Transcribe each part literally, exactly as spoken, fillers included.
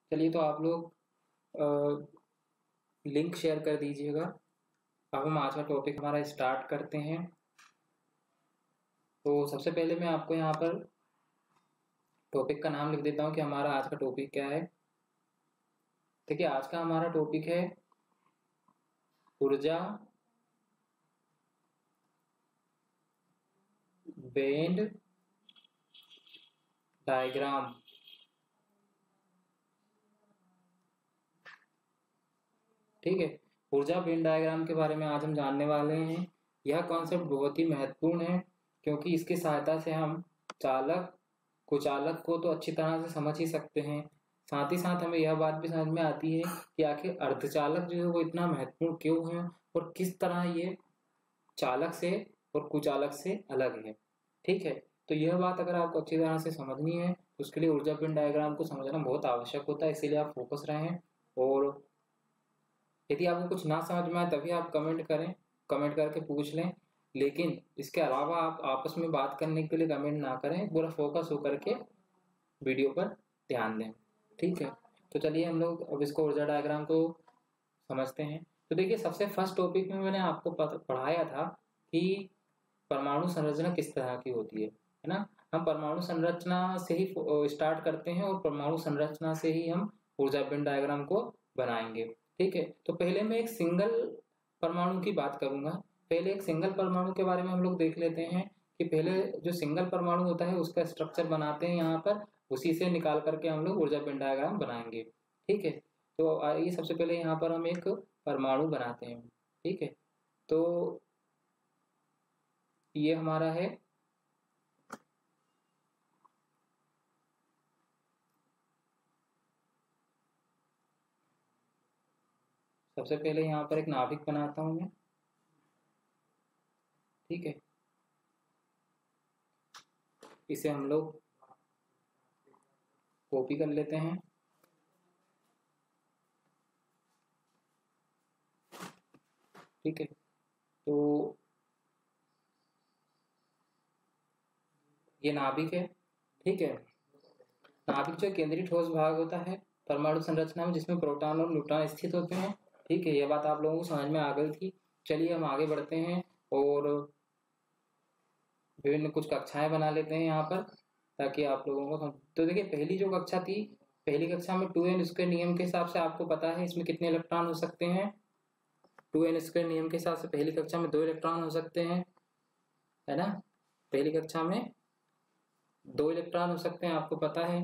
चलिए, तो आप लोग लिंक शेयर कर दीजिएगा। अब हम आज का टॉपिक हमारा स्टार्ट करते हैं। तो सबसे पहले मैं आपको यहाँ पर टॉपिक का नाम लिख देता हूँ कि हमारा आज का टॉपिक क्या है। देखिए, आज का हमारा टॉपिक है ऊर्जा बैंड डायग्राम। ठीक है, ऊर्जा बैंड डायग्राम के बारे में आज हम जानने वाले हैं। यह कॉन्सेप्ट बहुत ही महत्वपूर्ण है क्योंकि इसकी सहायता से हम चालक कुचालक को तो अच्छी तरह से समझ ही सकते हैं, साथ ही साथ हमें यह बात भी समझ में आती है कि आखिर अर्धचालक जो है वो इतना महत्वपूर्ण क्यों है और किस तरह ये चालक से और कुचालक से अलग है। ठीक है, तो यह बात अगर आपको अच्छी तरह से समझनी है तो उसके लिए ऊर्जा पिंड डायग्राम को समझना बहुत आवश्यक होता है, इसीलिए आप फोकस रहें। और यदि आपको कुछ ना समझ में आए तभी आप कमेंट करें, कमेंट करके पूछ लें, लेकिन इसके अलावा आप आपस में बात करने के लिए कमेंट ना करें, पूरा फोकस होकर के वीडियो पर ध्यान दें। ठीक है, तो चलिए हम लोग अब इसको ऊर्जा डायग्राम को समझते हैं। तो देखिए, सबसे फर्स्ट टॉपिक में मैंने आपको पढ़ाया था कि परमाणु संरचना किस तरह की होती है, है ना। हम परमाणु संरचना से ही स्टार्ट करते हैं और परमाणु संरचना से ही हम ऊर्जा पिंड डायग्राम को बनाएंगे। ठीक है, तो पहले मैं एक सिंगल परमाणु की बात करूंगा। पहले एक सिंगल परमाणु के बारे में हम लोग देख लेते हैं कि पहले जो सिंगल परमाणु होता है उसका स्ट्रक्चर बनाते हैं यहाँ पर, उसी से निकाल करके हम लोग ऊर्जा पिंड डायग्राम बनाएंगे। ठीक है, तो आइए सबसे पहले यहाँ पर हम एक परमाणु बनाते हैं। ठीक है, तो ये हमारा है सबसे पहले यहाँ पर एक नाभिक बनाता हूं मैं। ठीक है, इसे हम लोग कॉपी कर लेते हैं। ठीक है, तो ये नाभिक है। ठीक है, नाभिक जो केंद्रीय ठोस भाग होता है परमाणु संरचना में, जिसमें प्रोटॉन और न्यूट्रॉन स्थित होते हैं। ठीक है, यह बात आप लोगों को समझ में आ गई थी। चलिए हम आगे बढ़ते हैं और विभिन्न कुछ कक्षाएं बना लेते हैं यहाँ पर, ताकि आप लोगों को समझ। तो देखिए, पहली जो कक्षा थी, पहली कक्षा में टू एन स्क्वायर नियम के हिसाब से आपको पता है इसमें कितने इलेक्ट्रॉन हो सकते हैं। टू एन स्क्वायर नियम के हिसाब से पहली कक्षा में दो इलेक्ट्रॉन हो सकते हैं, है ना। पहली कक्षा में दो इलेक्ट्रॉन हो सकते हैं, आपको पता है।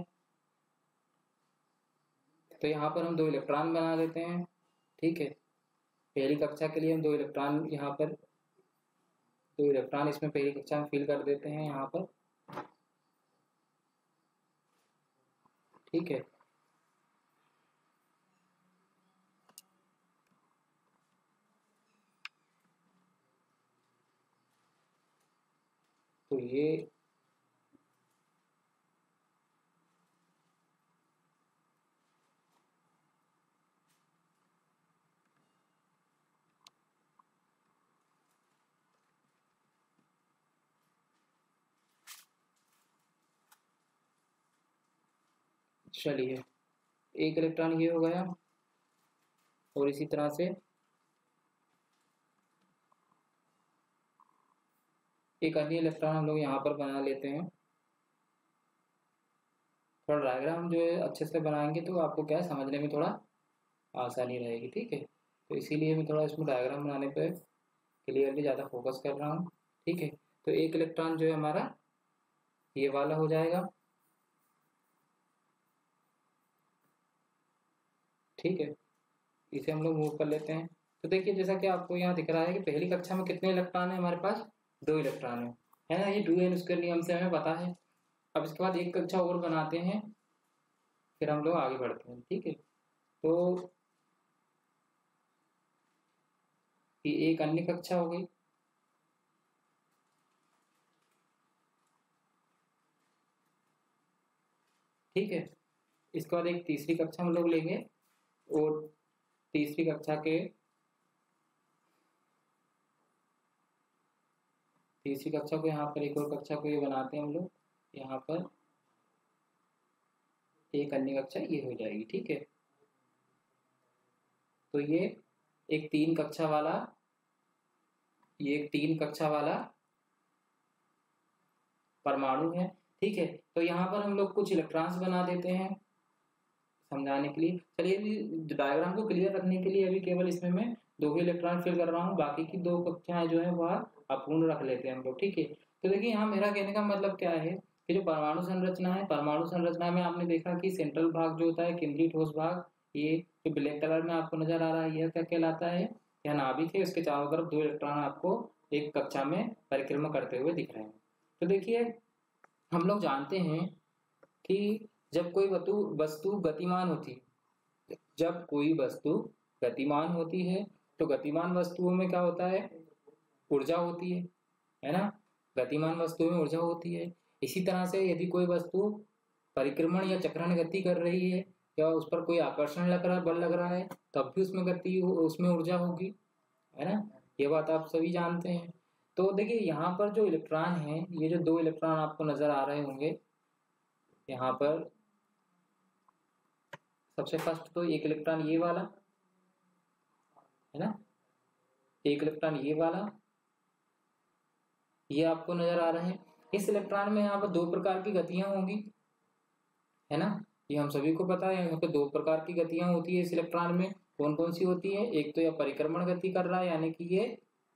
तो यहाँ पर हम दो इलेक्ट्रॉन बना लेते हैं। ठीक है, पहली कक्षा के लिए हम दो इलेक्ट्रॉन यहाँ पर दो इलेक्ट्रॉन इसमें पहली कक्षा में फिल कर देते हैं यहाँ पर। ठीक है, तो ये चलिए, एक इलेक्ट्रॉन ये हो गया और इसी तरह से एक अन्य इलेक्ट्रॉन हम लोग यहाँ पर बना लेते हैं। थोड़ा डायग्राम जो है अच्छे से बनाएंगे तो आपको क्या है, समझने में थोड़ा आसानी रहेगी। ठीक है, तो इसीलिए मैं थोड़ा इसमें डायग्राम बनाने पे क्लियरली ज़्यादा फोकस कर रहा हूँ। ठीक है, तो एक इलेक्ट्रॉन जो है हमारा ये वाला हो जाएगा। ठीक है, इसे हम लोग मूव कर लेते हैं। तो देखिए, जैसा कि आपको यहाँ दिख रहा है कि पहली कक्षा में कितने इलेक्ट्रॉन है हमारे पास, दो इलेक्ट्रॉन है, है ना। ये टू एन स्क्वायर नियम से हमें पता है। अब इसके बाद एक कक्षा और बनाते हैं, फिर हम लोग आगे बढ़ते हैं। ठीक है, तो ये एक अन्य कक्षा हो गई। ठीक है, इसके बाद एक तीसरी कक्षा हम लोग लेंगे और तीसरी कक्षा के तीसरी कक्षा को यहाँ पर एक और कक्षा को ये बनाते हैं हम लोग। यहाँ पर एक अन्य कक्षा ये हो जाएगी। ठीक है, तो ये एक तीन कक्षा वाला ये एक तीन कक्षा वाला परमाणु है। ठीक है, तो यहाँ पर हम लोग कुछ इलेक्ट्रॉन्स बना देते हैं समझाने के लिए। चलिए डायग्राम को क्लियर रखने के लिए अभी केवल इसमें मैं दो ही इलेक्ट्रॉन फिल कर रहा हूँ, बाकी की दो कक्षाएं जो है वह अपूर्ण रख लेते हैं हम लोग। ठीक है, तो देखिए यहाँ मेरा कहने का मतलब क्या है कि जो परमाणु संरचना है, परमाणु संरचना में आपने देखा कि सेंट्रल भाग जो होता है केंद्रीय ठोस भाग, ये जो ब्लैक कलर में आपको नजर आ रहा है यह क्या कहलाता है, यह नाभिक है। इसके चारों तरफ दो इलेक्ट्रॉन आपको एक कक्षा में परिक्रमा करते हुए दिख रहे हैं। तो देखिए हम लोग जानते हैं कि जब कोई वस्तु वस्तु गतिमान होती जब कोई वस्तु गतिमान होती है तो गतिमान वस्तुओं में क्या होता है, ऊर्जा होती है, है ना। गतिमान वस्तुओं में ऊर्जा होती है। इसी तरह से यदि कोई वस्तु परिक्रमण या चक्रण गति कर रही है या उस पर कोई आकर्षण लग रहा है, बल लग रहा है, तब भी उसमें गति उसमें ऊर्जा होगी, है ना। ये बात आप सभी जानते हैं। तो देखिए यहाँ पर जो इलेक्ट्रॉन है, ये जो दो इलेक्ट्रॉन आपको नजर आ रहे होंगे यहाँ पर, सबसे फर्स्ट तो एक इलेक्ट्रॉन ये वाला है ना, एक इलेक्ट्रॉन ये वाला, ये आपको नजर आ रहे हैं। इस इलेक्ट्रॉन में यहाँ पर दो प्रकार की गतियां होंगी, है ना, ये हम सभी को पता है। यहाँ पे दो प्रकार की गतियां होती है इस इलेक्ट्रॉन में। कौन कौन सी होती है, एक तो यह परिक्रमण गति कर रहा है, यानी कि ये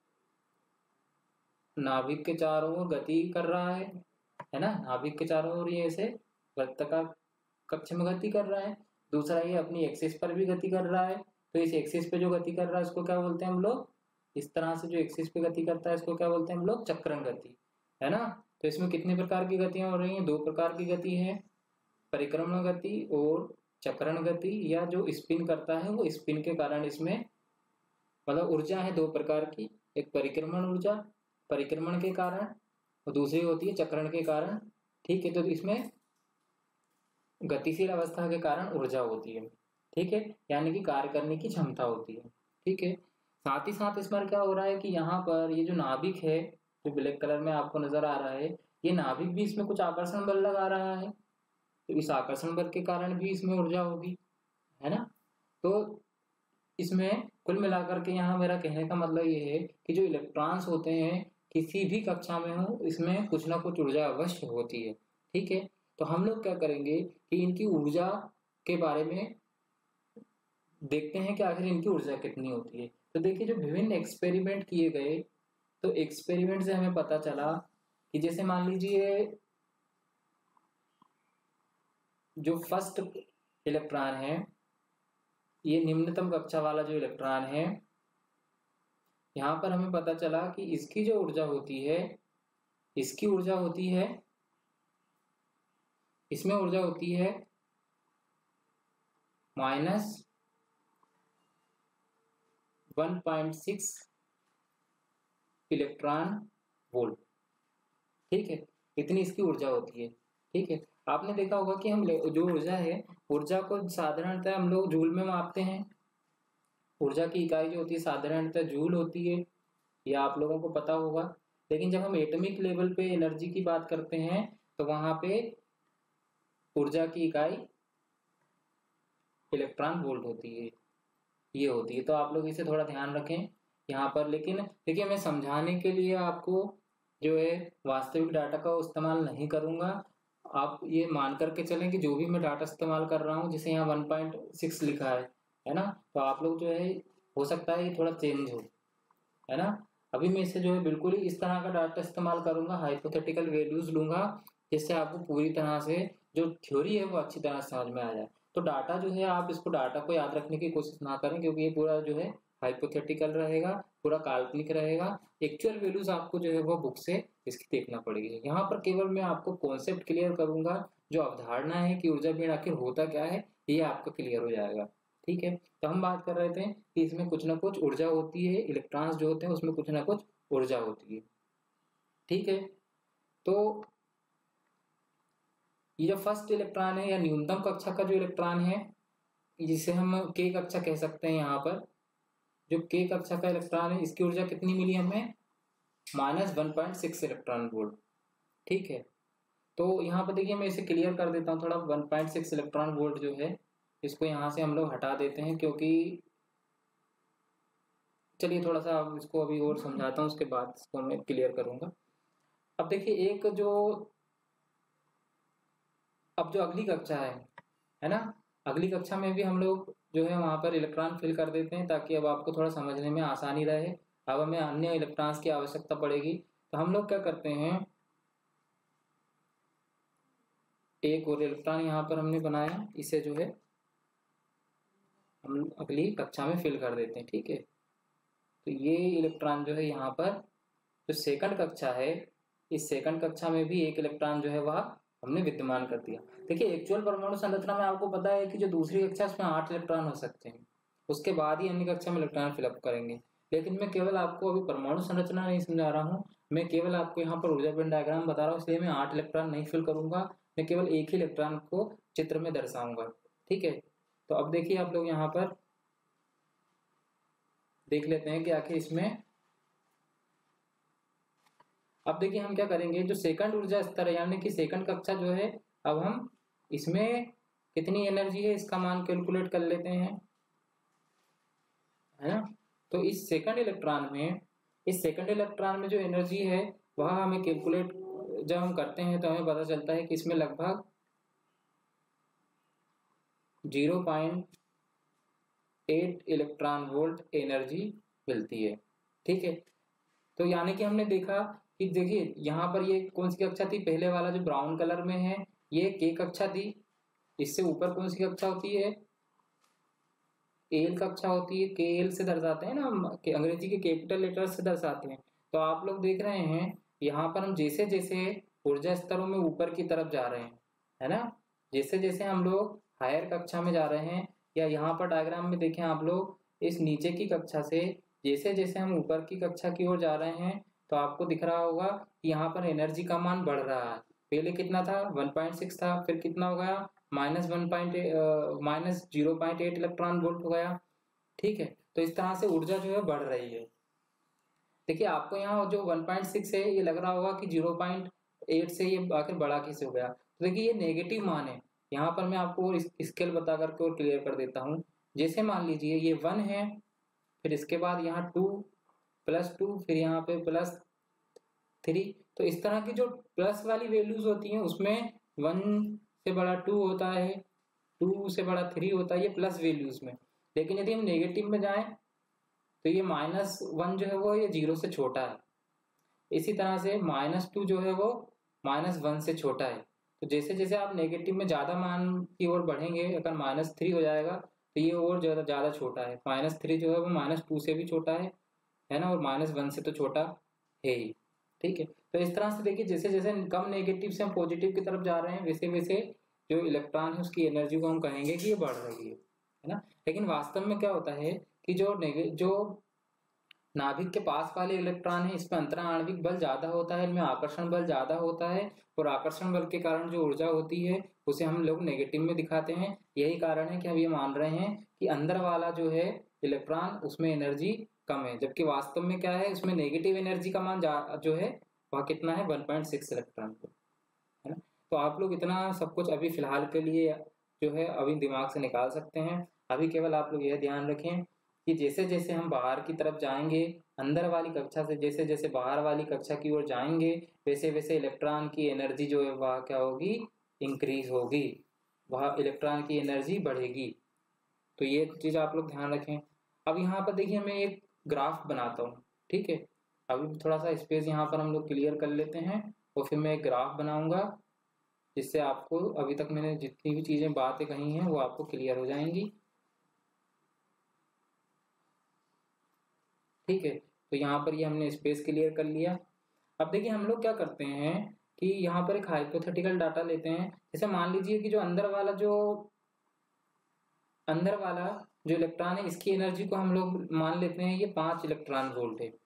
नाभिक के चारों ओर गति कर रहा है, है ना, नाभिक के चारों ओर ये ऐसे वृत्ताकार कक्ष में गति कर रहा है। दूसरा ये अपनी एक्सिस पर भी गति कर रहा है। तो इस एक्सिस पे जो गति कर रहा है उसको क्या बोलते हैं हम लोग, इस तरह से जो एक्सिस पे गति करता है इसको क्या बोलते हैं हम लोग, चक्रण गति, है ना। तो इसमें कितने प्रकार की गतियां हो रही हैं, दो प्रकार की गति है, परिक्रमण गति और चक्रण गति, या जो स्पिन करता है वो स्पिन के कारण इसमें मतलब ऊर्जा है दो प्रकार की, एक परिक्रमण ऊर्जा परिक्रमण के कारण और दूसरी होती है चक्रण के कारण। ठीक है, तो इसमें गतिशील अवस्था के कारण ऊर्जा होती है। ठीक है, यानी कि कार्य करने की क्षमता होती है। ठीक है, साथ ही साथ इस बार क्या हो रहा है कि यहाँ पर ये जो नाभिक है जो ब्लैक कलर में आपको नजर आ रहा है, ये नाभिक भी इसमें कुछ आकर्षण बल लगा रहा है, तो इस आकर्षण बल के कारण भी इसमें ऊर्जा होगी, है ना। तो इसमें कुल मिलाकर के यहाँ मेरा कहने का मतलब ये है कि जो इलेक्ट्रॉन्स होते हैं किसी भी कक्षा में हो, इसमें कुछ ना कुछ ऊर्जा अवश्य होती है। ठीक है, तो हम लोग क्या करेंगे कि इनकी ऊर्जा के बारे में देखते हैं कि आखिर इनकी ऊर्जा कितनी होती है। तो देखिए जो विभिन्न एक्सपेरिमेंट किए गए, तो एक्सपेरिमेंट से हमें पता चला कि जैसे मान लीजिए जो फर्स्ट इलेक्ट्रॉन है, ये निम्नतम कक्षा वाला जो इलेक्ट्रॉन है, यहाँ पर हमें पता चला कि इसकी जो ऊर्जा होती है, इसकी ऊर्जा होती है, इसमें ऊर्जा होती है minus one point six electron volt. ठीक है, इतनी इसकी ऊर्जा होती है। ठीक है, आपने देखा होगा कि हम जो ऊर्जा है, ऊर्जा को साधारणतः हम लोग जूल में मापते हैं। ऊर्जा की इकाई जो होती है साधारणतः जूल होती है, यह आप लोगों को पता होगा। लेकिन जब हम एटॉमिक लेवल पे एनर्जी की बात करते हैं तो वहां पे ऊर्जा की इकाई इलेक्ट्रॉन वोल्ट होती है, ये होती है। तो आप लोग इसे थोड़ा ध्यान रखें यहाँ पर। लेकिन देखिए मैं समझाने के लिए आपको जो है वास्तविक डाटा का इस्तेमाल नहीं करूंगा। आप ये मान करके चलें कि जो भी मैं डाटा इस्तेमाल कर रहा हूँ, जैसे यहाँ वन पॉइंट सिक्स लिखा है है ना, तो आप लोग जो है हो सकता है ये थोड़ा चेंज हो, है ना। अभी मैं इसे जो है बिल्कुल ही इस तरह का डाटा इस्तेमाल करूंगा, हाइपोथेटिकल वैल्यूज लूंगा, जिससे आपको पूरी तरह से जो थ्योरी है वो अच्छी तरह समझ में आ जाए। तो डाटा जो है आप इसको डाटा को याद रखने की कोशिश ना करें, क्योंकि ये पूरा जो है हाइपोथेटिकल रहेगा, पूरा काल्पनिक रहेगा। एक्चुअल वैल्यूज आपको जो है वो बुक से इसकी देखना पड़ेगी। यहाँ पर केवल मैं आपको कॉन्सेप्ट क्लियर करूंगा, जो अवधारणा है कि ऊर्जा बीण आखिर होता क्या है ये आपका क्लियर हो जाएगा। ठीक है, तो हम बात कर रहे थे कि इसमें कुछ ना कुछ ऊर्जा होती है, इलेक्ट्रॉन्स जो होते हैं उसमें कुछ ना कुछ ऊर्जा होती है। ठीक है, तो ये जो फर्स्ट इलेक्ट्रॉन है या न्यूनतम कक्षा का जो इलेक्ट्रॉन है, जिसे हम के कक्षा कह सकते हैं, यहाँ पर जो के कक्षा का इलेक्ट्रॉन है इसकी ऊर्जा कितनी मिली हमें, minus one point six electron volt. ठीक है, तो यहाँ पर देखिए मैं इसे क्लियर कर देता हूँ थोड़ा। One point six electron volt जो है इसको यहाँ से हम लोग हटा देते हैं, क्योंकि चलिए थोड़ा सा अब इसको अभी और समझाता हूँ, उसके बाद इसको मैं क्लियर करूंगा। अब देखिए एक जो अब जो अगली कक्षा है है ना, अगली कक्षा में भी हम लोग जो है वहां पर इलेक्ट्रॉन फिल कर देते हैं, ताकि अब आपको थोड़ा समझने में आसानी रहे। अब हमें अन्य इलेक्ट्रॉन्स की आवश्यकता पड़ेगी, तो हम लोग क्या करते हैं, एक और इलेक्ट्रॉन यहाँ पर हमने बनाया, इसे जो है हम अगली कक्षा में फिल कर देते हैं। ठीक है, तो ये इलेक्ट्रॉन जो है यहाँ पर जो सेकंड कक्षा है, इस सेकंड कक्षा में भी एक इलेक्ट्रॉन जो है वह हमने विद्यमान कर दिया। देखिए एक्चुअल परमाणु संरचना में आपको पता है कि जो दूसरी कक्षा उसमें आठ इलेक्ट्रॉन हो सकते हैं, उसके बाद ही अन्य कक्षा में इलेक्ट्रॉन फिलअप करेंगे। लेकिन मैं केवल आपको अभी परमाणु संरचना नहीं समझा रहा हूँ, मैं केवल आपको यहाँ पर ऊर्जा पिंड डायग्राम बता रहा हूँ, इसलिए मैं आठ इलेक्ट्रॉन नहीं फिल करूंगा, मैं केवल एक ही इलेक्ट्रॉन को चित्र में दर्शाऊंगा। ठीक है, तो अब देखिए आप लोग यहाँ पर देख लेते हैं कि आखिर इसमें, अब देखिए हम क्या करेंगे, जो सेकंड ऊर्जा स्तर है यानी कि सेकंड कक्षा जो है, अब हम इसमें कितनी एनर्जी है इसका मान कैलकुलेट कर लेते हैं, है ना। तो इस सेकंड इलेक्ट्रॉन में इस सेकंड इलेक्ट्रॉन में जो एनर्जी है वह हमें कैलकुलेट जब हम करते हैं तो हमें पता चलता है कि इसमें लगभग zero point eight electron volt energy मिलती है। ठीक है, तो यानी कि हमने देखा कि देखिए यहाँ पर ये कौन सी कक्षा थी, पहले वाला जो ब्राउन कलर में है ये के कक्षा थी, इससे ऊपर कौन सी कक्षा होती है, एल कक्षा होती है, के एल से दर्शाते हैं ना, अंग्रेजी के कैपिटल लेटर से दर्शाते हैं। तो आप लोग देख रहे हैं यहाँ पर हम जैसे जैसे ऊर्जा स्तरों में ऊपर की तरफ जा रहे हैं, है ना, जैसे जैसे हम लोग हायर कक्षा में जा रहे हैं, या यहाँ पर डायग्राम में देखें आप लोग, इस नीचे की कक्षा से जैसे जैसे हम ऊपर की कक्षा की ओर जा रहे हैं, तो आपको दिख रहा होगा कि यहाँ पर एनर्जी का मान बढ़ रहा है। पहले कितना था, वन पॉइंट सिक्स था, फिर कितना हो गया, minus one point minus zero point eight electron volt हो गया। ठीक है, तो इस तरह से ऊर्जा जो है बढ़ रही है। देखिए आपको यहाँ जो वन पॉइंट सिक्स है ये लग रहा होगा कि जीरो पॉइंट एट से ये आखिर बड़ा कैसे हो गया, तो देखिए ये नेगेटिव मान है। यहाँ पर मैं आपको और स्केल बता करके और क्लियर कर देता हूँ। जैसे मान लीजिए ये वन है, फिर इसके बाद यहाँ टू, प्लस टू, फिर यहाँ पे प्लस थ्री, तो इस तरह की जो प्लस वाली वैल्यूज होती हैं उसमें वन से बड़ा टू होता है, टू से बड़ा थ्री होता है, ये प्लस वैल्यूज में। लेकिन यदि हम नेगेटिव में जाएं तो ये माइनस वन जो है वो ये जीरो से छोटा है, इसी तरह से माइनस टू जो है वो माइनस वन से छोटा है। तो जैसे जैसे आप नेगेटिव में ज्यादा मान की ओर बढ़ेंगे, अगर माइनस थ्री हो जाएगा तो ये और ज्यादा ज्यादा छोटा है, माइनस थ्री जो है वो माइनस टू से भी छोटा है है ना, और माइनस वन से तो छोटा है ही। ठीक है, तो इस तरह से देखिए जैसे जैसे कम नेगेटिव से हम पॉजिटिव की तरफ जा रहे हैं, वैसे वैसे जो इलेक्ट्रॉन है उसकी एनर्जी को हम कहेंगे कि ये बढ़ रही है है ना। लेकिन वास्तव में क्या होता है कि जो जो नाभिक के पास वाले इलेक्ट्रॉन है इसमें अंतरा आणविक बल ज्यादा होता है, इनमें आकर्षण बल ज्यादा होता है, और आकर्षण बल के कारण जो ऊर्जा होती है उसे हम लोग नेगेटिव में दिखाते हैं। यही कारण है कि हम ये मान रहे हैं कि अंदर वाला जो है इलेक्ट्रॉन उसमें एनर्जी कम है, जबकि वास्तव में क्या है, उसमें नेगेटिव एनर्जी का मान जो है वह कितना है, वन पॉइंट सिक्स इलेक्ट्रॉन है ना। तो आप लोग इतना सब कुछ अभी फिलहाल के लिए जो है अभी दिमाग से निकाल सकते हैं। अभी केवल आप लोग यह ध्यान रखें कि जैसे जैसे हम बाहर की तरफ जाएंगे, अंदर वाली कक्षा से जैसे जैसे बाहर वाली कक्षा की ओर जाएंगे, वैसे वैसे इलेक्ट्रॉन की एनर्जी जो है वह क्या होगी, इंक्रीज होगी, वह इलेक्ट्रॉन की एनर्जी बढ़ेगी। तो ये चीज आप लोग ध्यान रखें। अब यहाँ पर देखिए मैं एक ग्राफ बनाता हूँ। ठीक है, अभी थोड़ा सा स्पेस यहाँ पर हम लोग क्लियर कर लेते हैं और फिर मैं एक ग्राफ बनाऊंगा, जिससे आपको अभी तक मैंने जितनी भी चीजें बातें कही हैं वो आपको क्लियर हो जाएंगी। ठीक है, तो यहाँ पर ये हमने स्पेस क्लियर कर लिया। अब देखिए हम लोग क्या करते हैं कि यहाँ पर एक हाइपोथेटिकल डाटा लेते हैं। जैसे मान लीजिए कि जो अंदर वाला जो अंदर वाला जो इलेक्ट्रॉन है इसकी एनर्जी को हम लोग मान लेते हैं ये पांच इलेक्ट्रॉन वोल्ट है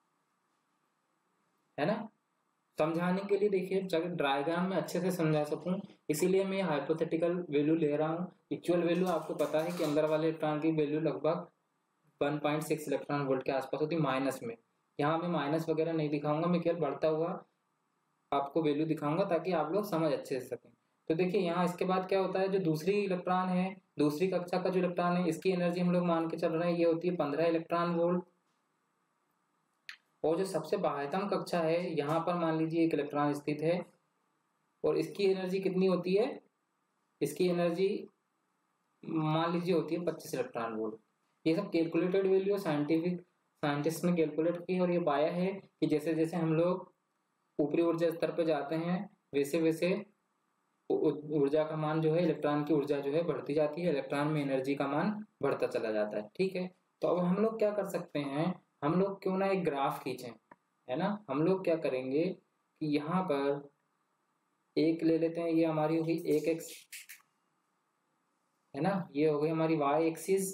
है ना। समझाने के लिए देखिए डायग्राम में अच्छे से समझा सकूं इसीलिए मैं हाइपोथेटिकल वैल्यू ले रहा हूँ। एक्चुअल वैल्यू आपको पता है कि अंदर वाले इलेक्ट्रॉन की वैल्यू लगभग one point six electron volt के आसपास होती है माइनस में। यहाँ मैं माइनस वगैरह नहीं दिखाऊंगा, मैं केवल बढ़ता हुआ आपको वैल्यू दिखाऊंगा ताकि आप लोग समझ अच्छे से सकें। तो देखिए यहाँ इसके बाद क्या होता है, जो दूसरी इलेक्ट्रॉन है, दूसरी कक्षा का जो इलेक्ट्रॉन है, इसकी एनर्जी हम लोग मान के चल रहे हैं ये होती है पंद्रह इलेक्ट्रॉन वोल्ट। और जो सबसे बाह्यतम कक्षा है यहाँ पर मान लीजिए एक इलेक्ट्रॉन स्थित है और इसकी एनर्जी कितनी होती है, इसकी एनर्जी मान लीजिए होती है पच्चीस इलेक्ट्रॉन वोल्ट। ये सब कैलकुलेटेड वैल्यू साइंटिफिक साइंटिस्ट ने कैलकुलेट की और ये पाया है कि जैसे जैसे हम लोग ऊपरी ऊर्जा स्तर पर जाते हैं वैसे वैसे ऊर्जा का मान जो है, इलेक्ट्रॉन की ऊर्जा जो है बढ़ती जाती है, इलेक्ट्रॉन में एनर्जी का मान बढ़ता चला जाता है। ठीक है, तो अब हम लोग क्या कर सकते हैं, हम लोग क्यों ना एक ग्राफ खींचें, है ना। हम लोग क्या करेंगे कि यहाँ पर एक ले लेते हैं, ये हमारी होगी एक एक्स, है ना, ये हो गई हमारी वाई एक्सिस,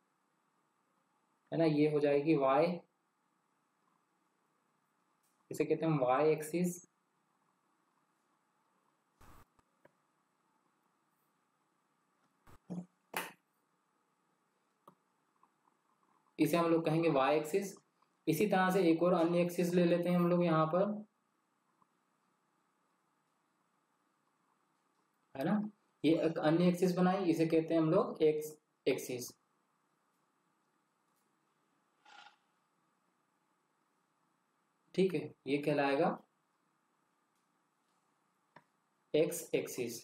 है ना, ये हो जाएगी वाई, इसे कहते हैं वाई एक्सिस। इसे हम लोग कहेंगे वाई एक्सिस। इसी तरह से एक और अन्य एक्सिस ले लेते हैं हम लोग यहाँ पर, है ना, ये एक अन्य एक्सिस बनाई, इसे कहते हैं हम लोग एक्स एक्सिस। ठीक है, ये कहलाएगा एक्स एक्सिस।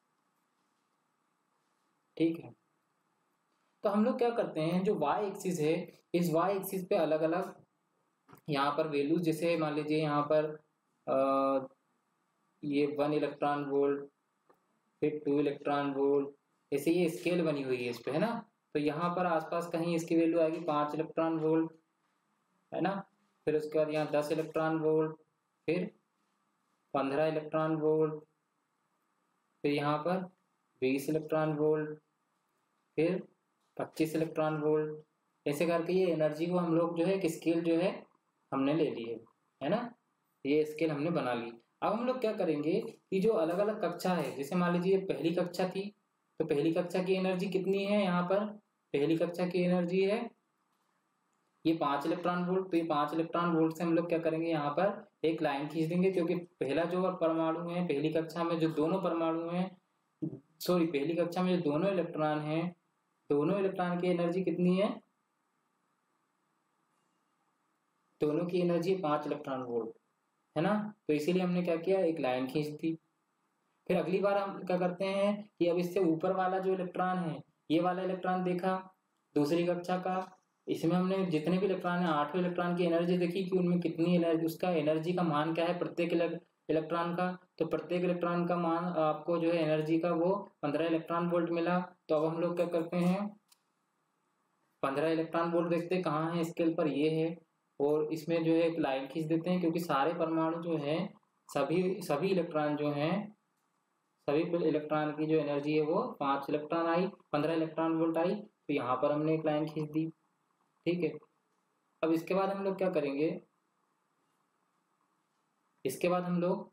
ठीक है, तो हम लोग क्या करते हैं, जो वाई एक्सिस है, इस वाई एक्सिस पे अलग अलग यहाँ पर वैल्यूज, जैसे मान लीजिए यहाँ पर आ, ये वन इलेक्ट्रॉन वोल्ट, फिर टू इलेक्ट्रॉन वोल्ट, ऐसे ये स्केल बनी हुई है इस पे, है ना। तो यहाँ पर आसपास कहीं इसकी वैल्यू आएगी पांच इलेक्ट्रॉन वोल्ट, है ना। फिर उसके बाद यहाँ दस इलेक्ट्रॉन वोल्ट, फिर पंद्रह इलेक्ट्रॉन वोल्ट, फिर यहाँ पर बीस इलेक्ट्रॉन वोल्ट, फिर पच्चीस इलेक्ट्रॉन वोल्ट, ऐसे करके ये एनर्जी को हम लोग जो है एक स्केल जो है हमने ले ली है, है ना, ये स्केल हमने बना ली। अब हम लोग क्या करेंगे कि जो अलग अलग कक्षा है, जैसे मान लीजिए पहली कक्षा थी, तो पहली कक्षा की एनर्जी कितनी है, यहाँ पर पहली कक्षा की एनर्जी है ये पांच इलेक्ट्रॉन वोल्ट। तो ये पांच इलेक्ट्रॉन वोल्ट से हम लोग क्या करेंगे, यहाँ पर एक लाइन खींच देंगे, क्योंकि पहला जो परमाणु है, पहली कक्षा में जो दोनों परमाणु हैं, सॉरी पहली कक्षा में जो दोनों इलेक्ट्रॉन हैं, दोनों इलेक्ट्रॉन की एनर्जी कितनी है, दोनों की एनर्जी पांच इलेक्ट्रॉन वोल्ट, है ना। तो इसीलिए हमने क्या किया, एक लाइन खींच दी। फिर अगली बार हम क्या करते हैं कि अब इससे ऊपर वाला जो इलेक्ट्रॉन है, ये वाला इलेक्ट्रॉन देखा दूसरी कक्षा का, इसमें हमने जितने भी इलेक्ट्रॉन है आठवें इलेक्ट्रॉन की एनर्जी देखी कि उनमें कितनी एनर्जी, उसका एनर्जी का मान क्या है प्रत्येक इलेक्ट्रॉन का। तो प्रत्येक इलेक्ट्रॉन का मान आपको जो है एनर्जी का वो पंद्रह इलेक्ट्रॉन वोल्ट मिला। तो अब हम लोग क्या करते हैं, पंद्रह इलेक्ट्रॉन वोल्ट देखते हैं कहाँ है स्केल पर, ये है, और इसमें जो है एक लाइन खींच देते हैं, क्योंकि सारे परमाणु जो है, सभी सभी इलेक्ट्रॉन जो हैं, सभी इलेक्ट्रॉन की जो एनर्जी है वो पांच इलेक्ट्रॉन आई, पंद्रह इलेक्ट्रॉन वोल्ट आई। तो यहाँ पर हमने एक लाइन खींच दी। ठीक है, अब इसके बाद हम लोग क्या करेंगे, इसके बाद हम लोग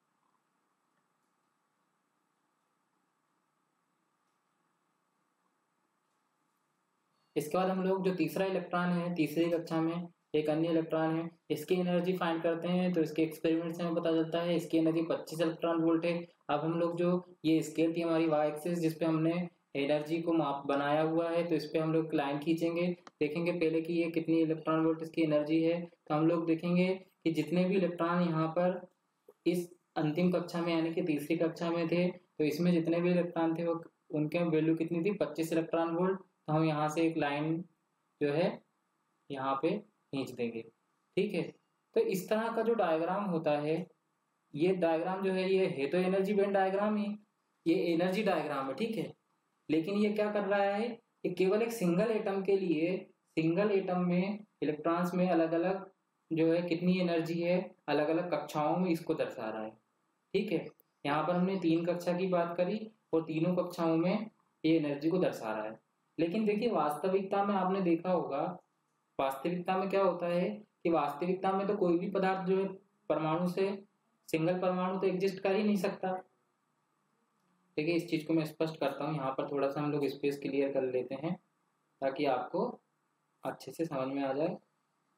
इसके बाद हम लोग जो तीसरा इलेक्ट्रॉन है, तीसरी कक्षा में एक अन्य इलेक्ट्रॉन है, इसकी एनर्जी फाइंड करते हैं। तो इसके एक्सपेरिमेंट से हमें पता चलता है इसकी एनर्जी पच्चीस इलेक्ट्रॉन वोल्ट है। अब हम लोग जो ये स्केल थी हमारी वाई एक्सिस, जिसपे हमने एनर्जी को माप बनाया हुआ है, तो इस पे हम लोग लाइन खींचेंगे, देखेंगे पहले कि ये कितनी इलेक्ट्रॉन वोल्ट इसकी एनर्जी है। तो हम लोग देखेंगे कि जितने भी इलेक्ट्रॉन यहाँ पर इस अंतिम कक्षा में यानी कि तीसरी कक्षा में थे, तो इसमें जितने भी इलेक्ट्रॉन थे वो उनके वैल्यू कितनी थी, पच्चीस इलेक्ट्रॉन वोल्ट। तो हम यहाँ से एक लाइन जो है यहाँ पे खींच देंगे। ठीक है, तो इस तरह का जो डायग्राम होता है, ये डायग्राम जो है ये है तो एनर्जी बैंड डायग्राम ही, ये एनर्जी डायग्राम है। ठीक है, लेकिन ये क्या कर रहा है, ये केवल एक सिंगल एटम के लिए, सिंगल एटम में इलेक्ट्रॉन्स में अलग अलग जो है कितनी एनर्जी है, अलग अलग कक्षाओं में इसको दर्शा रहा है। ठीक है, यहाँ पर हमने तीन कक्षा की बात करी और तीनों कक्षाओं में ये एनर्जी को दर्शा रहा है। लेकिन देखिए वास्तविकता में आपने देखा होगा, वास्तविकता में क्या होता है कि वास्तविकता में तो कोई भी पदार्थ जो है परमाणु से, सिंगल परमाणु तो एग्जिस्ट कर ही नहीं सकता। देखिए इस चीज को मैं स्पष्ट करता हूँ, यहाँ पर थोड़ा सा हम लोग स्पेस क्लियर कर लेते हैं ताकि आपको अच्छे से समझ में आ जाए।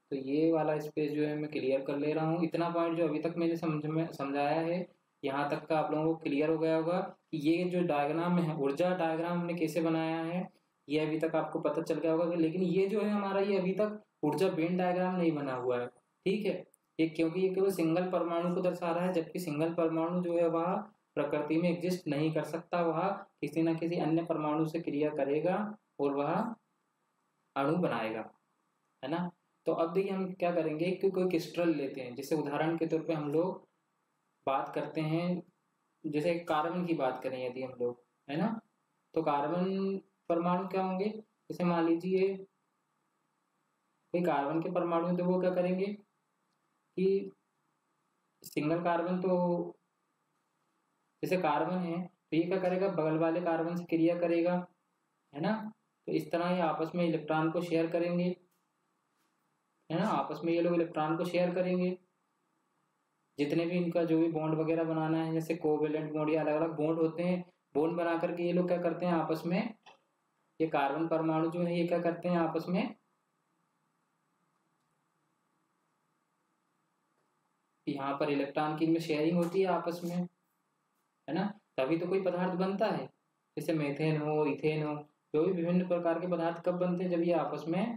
तो ये वाला स्पेस जो है मैं क्लियर कर ले रहा हूँ। इतना पॉइंट जो अभी तक मैंने समझ में समझाया है, यहाँ तक का आप लोगों को क्लियर हो गया होगा कि ये जो डायग्राम है, ऊर्जा डायग्राम हमने कैसे बनाया है, ये अभी तक आपको पता चल गया होगा। लेकिन ये जो है हमारा, ये अभी तक ऊर्जा बेंड डायग्राम नहीं बना हुआ है, ठीक है। ये क्योंकि ये केवल सिंगल परमाणु को दर्शा रहा है, जबकि सिंगल परमाणु जो है वह प्रकृति में एग्जिस्ट नहीं कर सकता, वह किसी न किसी अन्य परमाणु से क्रिया करेगा और वह अणु बनाएगा, है ना। तो अब देखिए हम क्या करेंगे कि कोई क्रिस्टल लेते हैं, जैसे उदाहरण के तौर पे हम लोग बात करते हैं, जैसे कार्बन की बात करें यदि हम लोग, है ना, तो कार्बन परमाणु क्या होंगे, जैसे मान लीजिए कोई कार्बन के परमाणु, तो वो क्या करेंगे कि सिंगल कार्बन, तो जैसे कार्बन है तो ये क्या करेगा, बगल वाले कार्बन से क्रिया करेगा, है ना। तो इस तरह ये आपस में इलेक्ट्रॉन को शेयर करेंगे, है ना, आपस में ये लोग इलेक्ट्रॉन को शेयर करेंगे। जितने भी इनका जो भी बॉन्ड वगैरह बनाना है, जैसे कोवेलेंट बॉन्ड या अलग अलग बॉन्ड होते हैं, बॉन्ड बना करके ये लोग क्या करते हैं आपस में, ये कार्बन परमाणु जो है ये क्या करते हैं आपस में, यहाँ पर इलेक्ट्रॉन की इनमें शेयरिंग होती है आपस में, है ना, तभी तो कोई पदार्थ बनता है। जैसे मेथेन हो, इथेन हो, जो भी विभिन्न प्रकार के पदार्थ कब बनते हैं, जब ये आपस में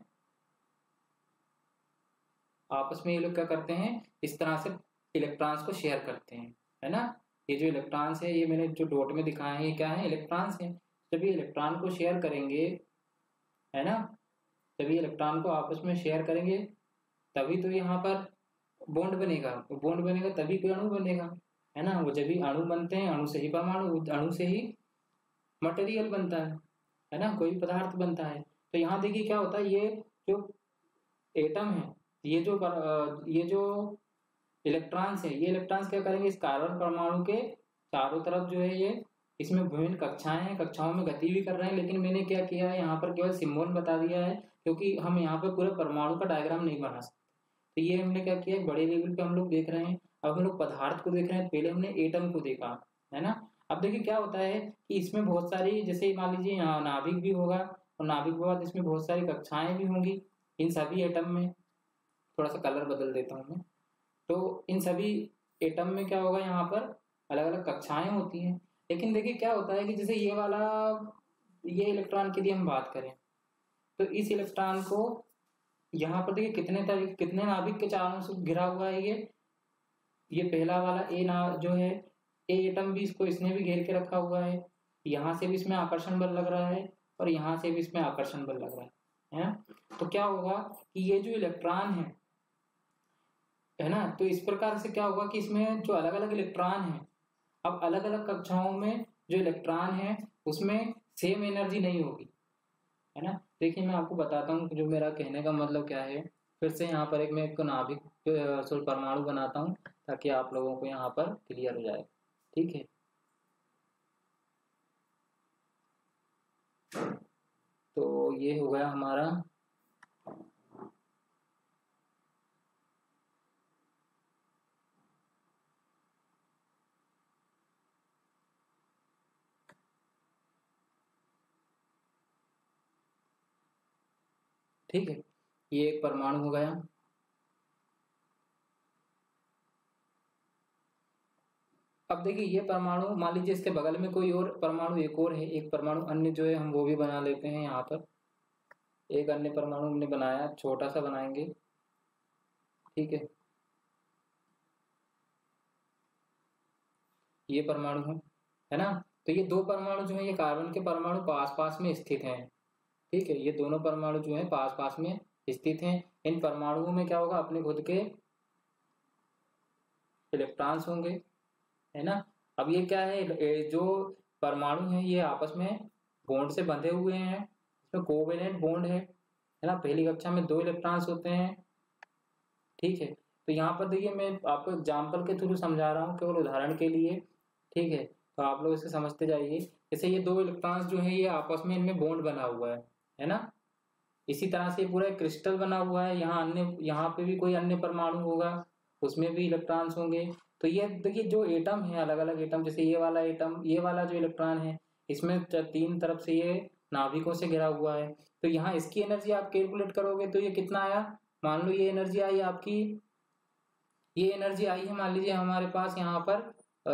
आपस में ये लोग क्या करते हैं, इस तरह से इलेक्ट्रॉन्स को शेयर करते हैं, है ना। ये जो इलेक्ट्रॉन्स है, ये मैंने जो डॉट में दिखाए हैं, ये क्या है, इलेक्ट्रॉन्स हैं। जब ये इलेक्ट्रॉन को शेयर करेंगे, है ना, जब ये इलेक्ट्रॉन को आपस में शेयर करेंगे तभी तो यहाँ पर बॉन्ड बनेगा, बॉन्ड बनेगा तभी कोई अणु बनेगा, है ना। वो जब भी अणु बनते हैं, अणु से ही परमाणु, अणु से ही मटेरियल बनता है है ना, कोई पदार्थ बनता है। तो यहाँ देखिए क्या होता है, ये जो एटम है, ये जो ये जो इलेक्ट्रॉन्स है, ये इलेक्ट्रॉन्स क्या करेंगे, इस कार्बन परमाणु के चारों तरफ जो है ये, इसमें विभिन्न कक्षाएं हैं, कक्षाओं में गति भी कर रहे हैं। लेकिन मैंने क्या किया है, यहाँ पर केवल सिंबल बता दिया है, क्योंकि हम यहाँ पर पूरे परमाणु का डायग्राम नहीं बना सकते। तो ये हमने क्या किया है, बड़े लेवल पे हम लोग देख रहे हैं। अब हम लोग पदार्थ को देख रहे हैं, पहले हमने एटम को देखा, है ना। अब देखिए क्या होता है कि इसमें बहुत सारी, जैसे मान लीजिए यहाँ नाभिक भी होगा, और नाभिक के बाद इसमें बहुत सारी कक्षाएं भी होंगी। इन सभी एटम में, थोड़ा सा कलर बदल देता हूँ मैं, तो इन सभी एटम में क्या होगा, यहाँ पर अलग अलग कक्षाएं होती हैं। लेकिन देखिए क्या होता है कि जैसे ये वाला, ये इलेक्ट्रॉन की यदि हम बात करें, तो इस इलेक्ट्रॉन को यहाँ पर देखिए कितने तरीके, कितने नाभिक के चारों से घिरा हुआ है ये ये पहला वाला ए ना जो है, ए एटम भी, इसको इसने भी घेर के रखा हुआ है। यहाँ से भी इसमें आकर्षण बल लग रहा है और यहाँ से भी इसमें आकर्षण बल लग रहा है, है? तो क्या होगा कि ये जो इलेक्ट्रॉन है है ना, तो इस प्रकार से क्या होगा कि इसमें जो अलग अलग इलेक्ट्रॉन है, अब अलग अलग कक्षाओं में जो इलेक्ट्रॉन है उसमें सेम एनर्जी नहीं होगी, है ना। देखिए मैं आपको बताता हूँ जो मेरा कहने का मतलब क्या है। फिर से यहाँ पर एक मैं एक नाभिक सॉरी परमाणु बनाता हूँ ताकि आप लोगों को यहाँ पर क्लियर हो जाए, ठीक है। तो ये हो गया हमारा ठीक है, ये एक परमाणु हो गया। अब देखिए ये परमाणु, मान लीजिए इसके बगल में कोई और परमाणु, एक और है, एक परमाणु अन्य जो है हम वो भी बना लेते हैं। यहाँ पर एक अन्य परमाणु हमने बनाया, छोटा सा बनाएंगे, ठीक है। ये परमाणु है है ना। तो ये दो परमाणु जो है, ये कार्बन के परमाणु पास पास में स्थित हैं, ठीक है। ये दोनों परमाणु जो है पास पास में स्थित हैं। इन परमाणुओं में क्या होगा, अपने खुद के इलेक्ट्रॉन्स होंगे, है ना। अब ये क्या है, जो परमाणु है ये आपस में बॉन्ड से बंधे हुए हैं, इसमें कोवेलेंट बॉन्ड है है ना। पहली कक्षा में दो इलेक्ट्रॉन्स होते हैं, ठीक है। तो यहाँ पर देखिए मैं आपको एग्जाम्पल के थ्रू समझा रहा हूँ, केवल उदाहरण के लिए, ठीक है। तो आप लोग इसे समझते जाइए। जैसे ये दो इलेक्ट्रॉन्स जो है ये आपस में, इनमें बॉन्ड बना हुआ है है ना। इसी तरह से पूरा एक क्रिस्टल बना हुआ है, यहाँ अन्य, यहाँ पे भी कोई अन्य परमाणु होगा, उसमें भी इलेक्ट्रॉन्स होंगे। तो ये देखिए जो एटम है, अलग अलग एटम, जैसे ये वाला एटम, ये वाला जो इलेक्ट्रॉन है, इसमें तीन तरफ से ये नाभिकों से घिरा हुआ है। तो यहाँ इसकी एनर्जी आप कैलकुलेट करोगे तो ये कितना आया, मान लो ये एनर्जी आई आपकी, ये एनर्जी आई है मान लीजिए हमारे पास यहाँ पर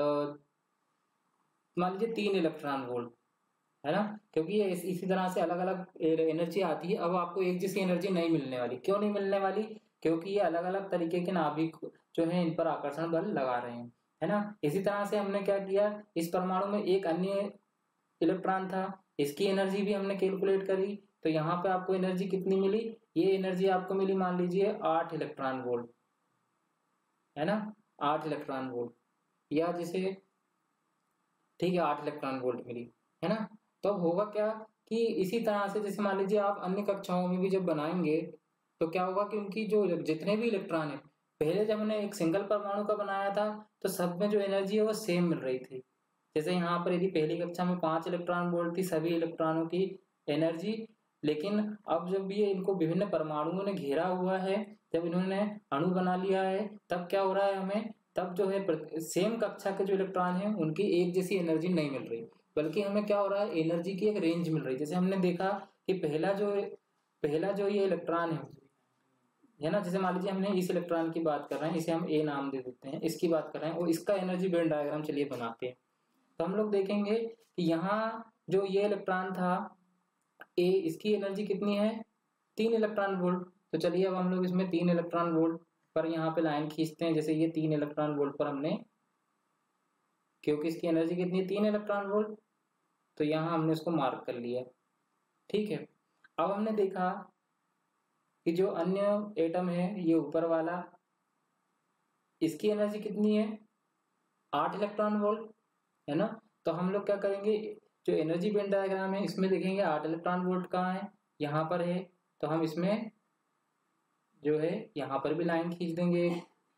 मान लीजिए तीन इलेक्ट्रॉन वोल्ट, है ना, क्योंकि ये इस, इसी तरह से अलग अलग एनर्जी आती है। अब आपको एक जैसी एनर्जी नहीं मिलने वाली, क्यों नहीं मिलने वाली? क्योंकि ये अलग अलग तरीके के नाभिक जो है इन पर आकर्षण बल लगा रहे हैं, है ना। इसी तरह से हमने क्या किया, इस परमाणु में एक अन्य इलेक्ट्रॉन था, इसकी एनर्जी भी हमने कैलकुलेट करी, तो यहाँ पे आपको एनर्जी कितनी मिली, ये एनर्जी आपको मिली मान लीजिए आठ इलेक्ट्रॉन वोल्ट, है ना, आठ इलेक्ट्रॉन वोल्ट, या जिसे ठीक है आठ इलेक्ट्रॉन वोल्ट मिली, है ना। तो अब होगा क्या कि इसी तरह से जैसे मान लीजिए आप अन्य कक्षाओं में भी जब बनाएंगे तो क्या होगा कि उनकी जो जितने भी इलेक्ट्रॉन है, पहले जब हमने एक सिंगल परमाणु का बनाया था तो सब में जो एनर्जी है वो सेम मिल रही थी। जैसे यहाँ पर यदि पहली कक्षा में पांच इलेक्ट्रॉन वोल्ट थी सभी इलेक्ट्रॉनों की एनर्जी, लेकिन अब जब ये इनको विभिन्न परमाणुओं ने घेरा हुआ है, जब इन्होंने अणु बना लिया है, तब क्या हो रहा है हमें, तब जो है सेम कक्षा के जो इलेक्ट्रॉन है उनकी एक जैसी एनर्जी नहीं मिल रही, बल्कि हमें क्या हो रहा है, एनर्जी की एक रेंज मिल रही है। जैसे हमने देखा कि पहला जो पहला जो ये इलेक्ट्रॉन है है ना, जैसे मान लीजिए हमने इस इलेक्ट्रॉन की बात कर रहे हैं, इसे हम ए नाम दे देते हैं, इसकी बात कर रहे हैं और इसका एनर्जी बैंड डायग्राम चलिए बनाते हैं। तो हम लोग देखेंगे कि यहाँ जो ये इलेक्ट्रॉन था ए, इसकी एनर्जी कितनी है, तीन इलेक्ट्रॉन वोल्ट। तो चलिए अब हम लोग इसमें तीन इलेक्ट्रॉन वोल्ट पर यहाँ पे लाइन खींचते हैं। जैसे ये तीन इलेक्ट्रॉन वोल्ट पर हमने, क्योंकि इसकी एनर्जी कितनी है, तीन इलेक्ट्रॉन वोल्ट, तो यहाँ हमने इसको मार्क कर लिया, ठीक है। अब हमने देखा कि जो अन्य एटम है ये ऊपर वाला, इसकी एनर्जी कितनी है, आठ इलेक्ट्रॉन वोल्ट, है ना। तो हम लोग क्या करेंगे, जो एनर्जी बैंड डायग्राम है इसमें देखेंगे आठ इलेक्ट्रॉन वोल्ट कहाँ है, यहाँ पर है, तो हम इसमें जो है यहाँ पर भी लाइन खींच देंगे,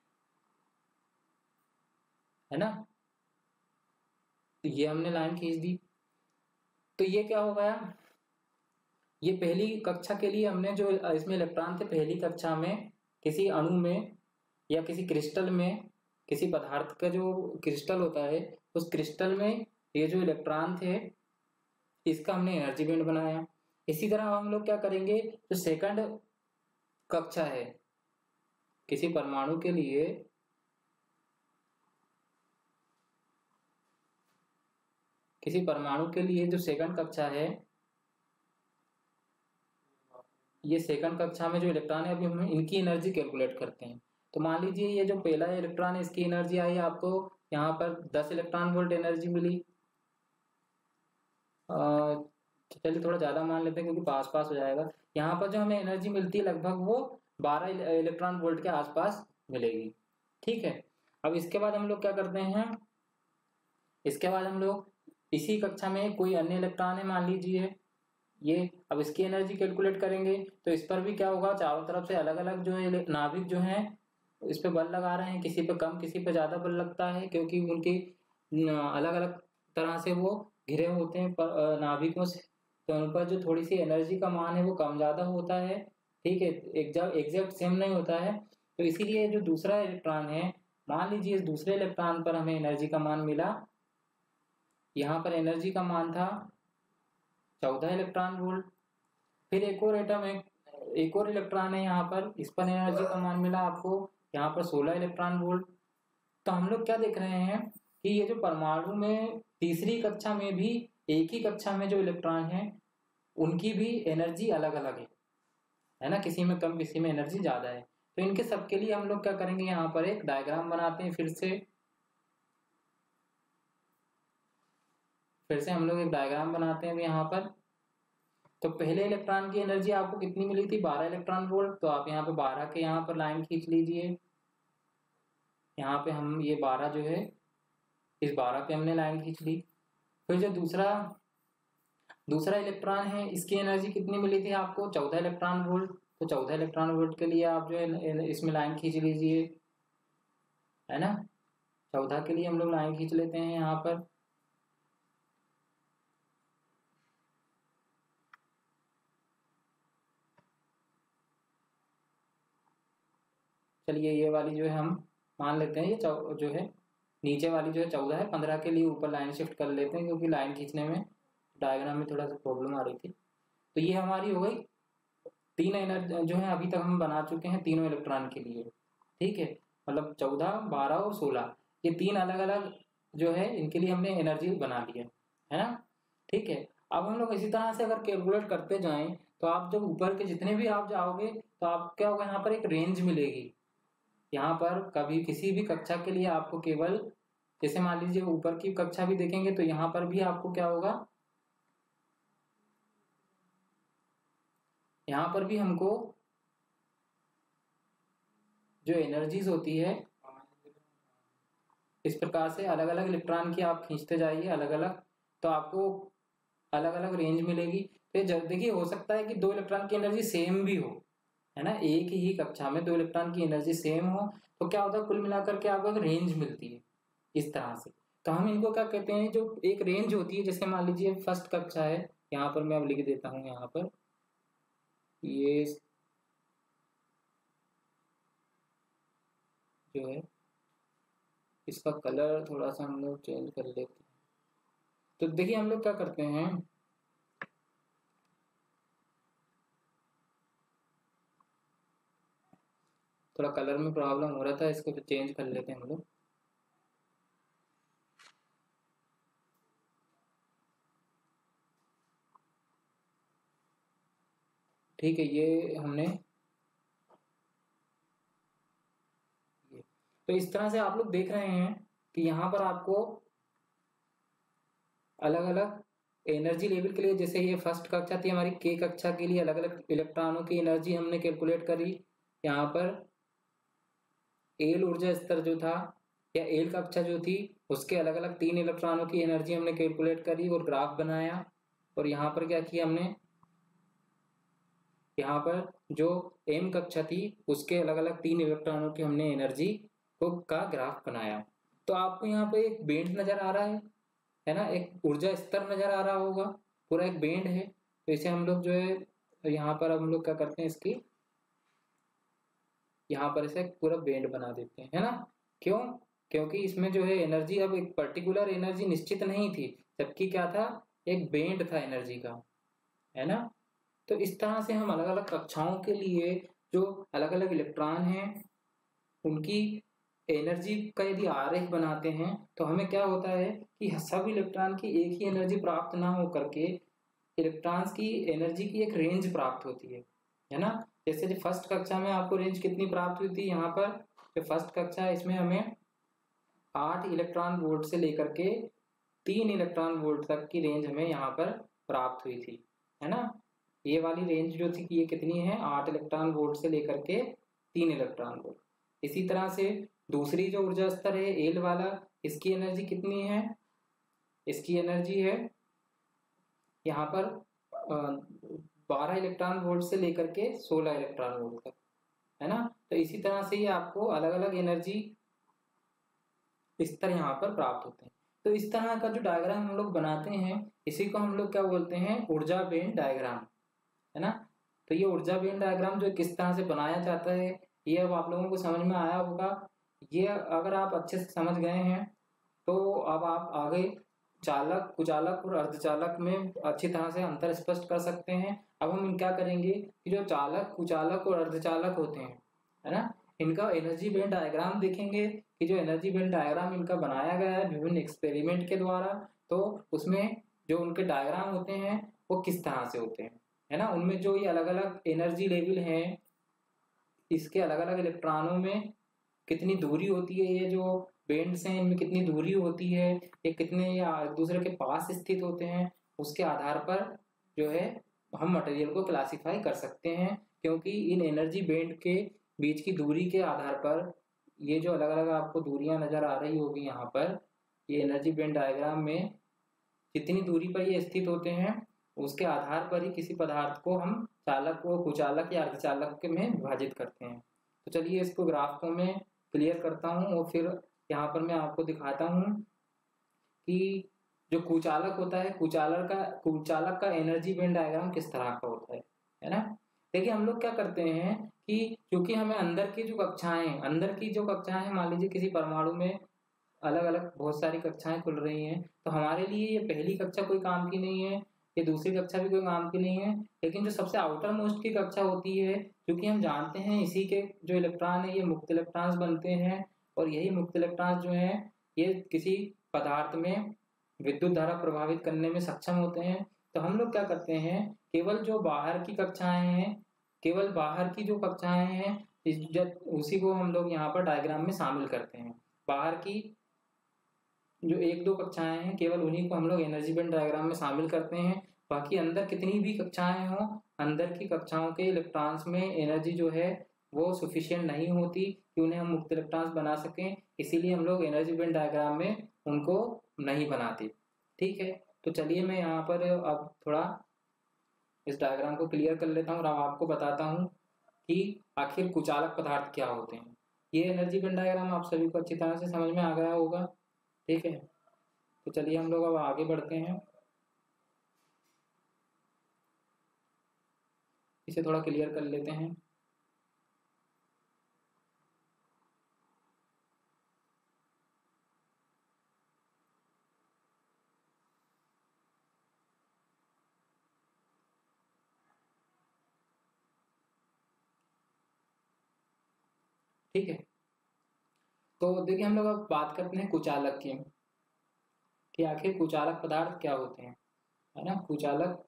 है ना, तो ये हमने लाइन खींच दी। तो ये क्या हो गया, ये पहली कक्षा के लिए हमने जो इसमें इलेक्ट्रॉन थे पहली कक्षा में किसी अणु में या किसी क्रिस्टल में, किसी पदार्थ का जो क्रिस्टल होता है उस क्रिस्टल में ये जो इलेक्ट्रॉन थे इसका हमने एनर्जी बैंड बनाया। इसी तरह हम लोग क्या करेंगे, जो सेकंड कक्षा है किसी परमाणु के लिए, किसी परमाणु के लिए जो सेकंड कक्षा है, ये सेकंड कक्षा में जो इलेक्ट्रॉन है अभी हम इनकी एनर्जी कैलकुलेट करते हैं। तो मान लीजिए ये जो पहला इलेक्ट्रॉन है इसकी एनर्जी आई आपको यहाँ पर दस इलेक्ट्रॉन वोल्ट एनर्जी मिली, चलिए थोड़ा ज्यादा मान लेते हैं क्योंकि पास पास हो जाएगा। यहाँ पर जो हमें एनर्जी मिलती है लगभग वो बारह इलेक्ट्रॉन वोल्ट के आसपास मिलेगी, ठीक है। अब इसके बाद हम लोग क्या करते हैं, इसके बाद हम लोग इसी कक्षा में कोई अन्य इलेक्ट्रॉन है मान लीजिए ये, अब इसकी एनर्जी कैलकुलेट करेंगे तो इस पर भी क्या होगा, चारों तरफ से अलग अलग जो है नाभिक जो है इस पे बल लगा रहे हैं, किसी पे कम किसी पे ज्यादा बल लगता है क्योंकि उनकी अलग अलग तरह से वो घिरे होते हैं नाभिकों से, तो उन पर जो थोड़ी सी एनर्जी का मान है वो कम ज्यादा होता है, ठीक है, एग्जैक्ट एग्जैक्ट सेम नहीं होता है। तो इसीलिए जो दूसरा इलेक्ट्रॉन है, मान लीजिए इस दूसरे इलेक्ट्रॉन पर हमें एनर्जी का मान मिला, यहाँ पर एनर्जी का मान था चौदह इलेक्ट्रॉन वोल्ट। फिर एक और एटम है, एक और इलेक्ट्रॉन है यहाँ पर, इस पर एनर्जी का मान मिला आपको यहाँ पर सोलह इलेक्ट्रॉन वोल्ट। तो हम लोग क्या देख रहे हैं कि ये जो परमाणु में तीसरी कक्षा में भी एक ही कक्षा में जो इलेक्ट्रॉन है उनकी भी एनर्जी अलग अलग है, है ना, किसी में कम किसी में एनर्जी ज्यादा है। तो इनके सबके लिए हम लोग क्या करेंगे, यहाँ पर एक डायग्राम बनाते हैं, फिर से फिर से हम लोग एक डायग्राम बनाते हैं यहाँ पर। तो पहले इलेक्ट्रॉन की एनर्जी आपको कितनी मिली थी, बारह इलेक्ट्रॉन वोल्ट, तो आप यहाँ पे बारह के यहाँ पर लाइन खींच लीजिए, यहाँ पे हम ये बारह जो है इस बारह पे हमने लाइन खींच ली। फिर जो दूसरा दूसरा इलेक्ट्रॉन है इसकी एनर्जी कितनी मिली थी आपको, चौदह इलेक्ट्रॉन वोल्ट, तो चौदह इलेक्ट्रॉन वोल्ट के लिए आप जो है इसमें लाइन खींच लीजिए, है ना, चौदह के लिए हम लोग लाइन खींच लेते हैं यहाँ पर। चलिए ये वाली जो है हम मान लेते हैं, ये जो है नीचे वाली जो है चौदह है, पंद्रह के लिए ऊपर लाइन शिफ्ट कर लेते हैं क्योंकि लाइन खींचने में डायग्राम में थोड़ा सा प्रॉब्लम आ रही थी। तो ये हमारी हो गई तीन एनर्जी जो है अभी तक हम बना चुके हैं तीनों इलेक्ट्रॉन के लिए, ठीक है, मतलब चौदह, बारह और सोलह, ये तीन अलग अलग जो है इनके लिए हमने एनर्जी बना ली है, है ना, ठीक है। अब हम लोग इसी तरह से अगर कैलकुलेट करते जाएं तो आप जब ऊपर के जितने भी आप जाओगे तो आप क्या होगा, यहाँ पर एक रेंज मिलेगी। यहाँ पर कभी किसी भी कक्षा के लिए आपको केवल, जैसे मान लीजिए ऊपर की कक्षा भी देखेंगे तो यहाँ पर भी आपको क्या होगा, यहाँ पर भी हमको जो एनर्जीज होती है इस प्रकार से अलग अलग इलेक्ट्रॉन की आप खींचते जाइए अलग अलग, तो आपको अलग अलग रेंज मिलेगी। तो जब देखिए हो सकता है कि दो इलेक्ट्रॉन की एनर्जी सेम भी हो, है ना, एक ही कक्षा में दो इलेक्ट्रॉन की एनर्जी सेम हो तो क्या होता है, कुल मिलाकर के आपको एक रेंज मिलती है इस तरह से। तो हम इनको क्या कहते हैं, जो एक रेंज होती है, जैसे मान लीजिए फर्स्ट कक्षा है, यहाँ पर मैं अब लिख देता हूँ, यहाँ पर ये जो है इसका कलर थोड़ा सा हम लोग चेंज कर लेते हैं। तो देखिए हम लोग क्या करते हैं, थोड़ा कलर में प्रॉब्लम हो रहा था, इसको तो चेंज कर लेते हैं हम लोग। ठीक है, ये हमने ये। तो इस तरह से आप लोग देख रहे हैं कि यहाँ पर आपको अलग अलग एनर्जी लेवल के लिए, जैसे ये फर्स्ट कक्षा थी हमारी, के कक्षा के लिए अलग अलग इलेक्ट्रॉनों की एनर्जी हमने कैलकुलेट करी। यहाँ पर एल ऊर्जा स्तर जो था या एल कक्षा जो थी उसके अलग अलग तीन इलेक्ट्रॉनों की एनर्जी हमने कैलकुलेट करी और ग्राफ बनाया। और यहाँ पर क्या किया हमने, यहाँ पर जो एम कक्षा थी उसके अलग अलग तीन इलेक्ट्रॉनों की हमने एनर्जी को का ग्राफ बनाया। तो आपको यहाँ पे एक बेंड नजर आ रहा है है ना, एक ऊर्जा स्तर नजर आ रहा होगा, पूरा एक बेंड है। तो इसे हम लोग जो है यहाँ पर हम लोग क्या करते हैं, इसकी यहाँ पर इसे पूरा बेंड बना देते हैं, है ना। क्यों, क्योंकि इसमें जो है एनर्जी अब एक पर्टिकुलर एनर्जी निश्चित नहीं थी, जबकि क्या था, एक बेंड था एनर्जी का, है ना। तो इस तरह से हम अलग अलग कक्षाओं के लिए जो अलग अलग इलेक्ट्रॉन हैं उनकी एनर्जी का यदि आरेख बनाते हैं तो हमें क्या होता है कि सब इलेक्ट्रॉन की एक ही एनर्जी प्राप्त ना हो करके इलेक्ट्रॉन्स की एनर्जी की एक रेंज प्राप्त होती है, है ना। जैसे जो फर्स्ट कक्षा में आपको रेंज कितनी प्राप्त हुई थी, यहाँ पर जो फर्स्ट कक्षा है इसमें हमें आठ इलेक्ट्रॉन वोल्ट से लेकर के तीन इलेक्ट्रॉन वोल्ट तक की रेंज हमें यहाँ पर प्राप्त हुई थी, है ना। ये वाली रेंज जो थी ये कितनी है, आठ इलेक्ट्रॉन वोल्ट से लेकर के तीन इलेक्ट्रॉन वोल्ट। इसी तरह से दूसरी जो ऊर्जा स्तर है एल वाला, इसकी एनर्जी कितनी है, इसकी एनर्जी है यहाँ पर बारह इलेक्ट्रॉन वोल्ट से लेकर के सोलह इलेक्ट्रॉन वोल्ट तक, है ना। तो इसी तरह से ये आपको अलग अलग एनर्जी स्तर यहाँ पर प्राप्त होते हैं। तो इस तरह का जो डायग्राम हम लोग बनाते हैं इसी को हम लोग क्या बोलते हैं, ऊर्जा बेंड डायग्राम, है ना। तो ये ऊर्जा बेंड डायग्राम जो किस तरह से बनाया जाता है ये अब आप लोगों को समझ में आया होगा। ये अगर आप अच्छे से समझ गए हैं तो अब आप आगे चालक, कुचालक और अर्धचालक में अच्छी तरह से अंतर स्पष्ट कर सकते हैं। अब हम क्या करेंगे कि जो चालक, कुचालक और अर्धचालक होते हैं, है ना, इनका एनर्जी बेंड डायग्राम देखेंगे कि जो एनर्जी बेंड डायग्राम इनका बनाया गया है विभिन्न एक्सपेरिमेंट के द्वारा, तो उसमें जो उनके डायग्राम होते हैं वो किस तरह से होते हैं, है ना। उनमें जो ये अलग अलग एनर्जी लेवल हैं, इसके अलग अलग इलेक्ट्रॉनों में कितनी दूरी होती है, ये जो बेंड्स हैं इनमें कितनी दूरी होती है, ये कितने एक दूसरे के पास स्थित होते हैं, उसके आधार पर जो है हम मटेरियल को क्लासिफाई कर सकते हैं। क्योंकि इन एनर्जी बेंड के बीच की दूरी के आधार पर ये जो अलग अलग आपको दूरियां नजर आ रही होगी यहाँ पर, ये एनर्जी बेंड डायग्राम में जितनी दूरी पर ये स्थित होते हैं उसके आधार पर ही किसी पदार्थ को हम चालक को कुचालक या अर्धचालक में विभाजित करते हैं। तो चलिए इसको ग्राफों में क्लियर करता हूँ और फिर यहाँ पर मैं आपको दिखाता हूँ कि जो कुचालक होता है, कुचालक का कुचालक का एनर्जी बेंड डायग्राम किस तरह का होता है, है ना। देखिए हम लोग क्या करते हैं कि क्योंकि हमें अंदर की जो कक्षाएं अंदर की जो कक्षाएं हैं, मान लीजिए किसी परमाणु में अलग अलग बहुत सारी कक्षाएं खुल रही हैं, तो हमारे लिए ये पहली कक्षा कोई काम की नहीं है। ये दूसरी कक्षा भी कोई काम की नहीं है, लेकिन जो सबसे आउटर मोस्ट की कक्षा होती है, क्योंकि हम जानते हैं इसी के जो इलेक्ट्रॉन है ये मुक्त इलेक्ट्रॉन्स बनते हैं, और यही मुक्त इलेक्ट्रॉन्स जो हैं ये किसी पदार्थ में विद्युत धारा प्रभावित करने में सक्षम होते हैं। तो हम लोग क्या करते हैं, केवल जो बाहर की कक्षाएं हैं, केवल बाहर की जो कक्षाएं हैं जब उसी को हम लोग यहाँ पर डायग्राम में शामिल करते हैं। बाहर की जो एक दो कक्षाएं हैं केवल उन्हीं को हम लोग एनर्जी बैंड डायग्राम में शामिल करते हैं। बाकी अंदर कितनी भी कक्षाएं हों, अंदर की कक्षाओं के इलेक्ट्रॉन्स में एनर्जी जो है वो सफिशिएंट नहीं होती कि उन्हें हम मुक्त इलेक्ट्रॉन्स बना सकें, इसीलिए हम लोग एनर्जी बैंड डायग्राम में उनको नहीं बनाते। ठीक है, तो चलिए मैं यहाँ पर अब थोड़ा इस डायग्राम को क्लियर कर लेता हूँ और अब आपको बताता हूँ कि आखिर कुचालक पदार्थ क्या होते हैं। ये एनर्जी बैंड डायग्राम आप सभी को अच्छी तरह से समझ में आ गया होगा। ठीक है, तो चलिए हम लोग अब आगे बढ़ते हैं, इसे थोड़ा क्लियर कर लेते हैं। ठीक है, तो देखिए हम लोग अब बात करते हैं कुचालक की, कि आखिर कुचालक पदार्थ क्या होते हैं, है ना। कुचालक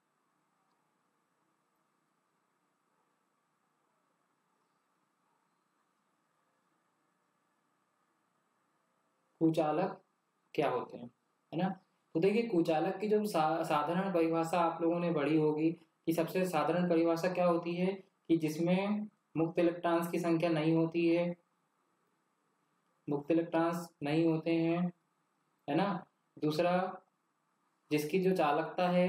कुचालक क्या होते हैं, है ना। तो देखिए कुचालक की जो सा, साधारण परिभाषा आप लोगों ने पढ़ी होगी कि सबसे साधारण परिभाषा क्या होती है कि जिसमें मुक्त इलेक्ट्रॉन्स की संख्या नहीं होती है, मुक्त इलेक्ट्रॉन्स नहीं होते हैं, है ना। दूसरा, जिसकी जो चालकता है,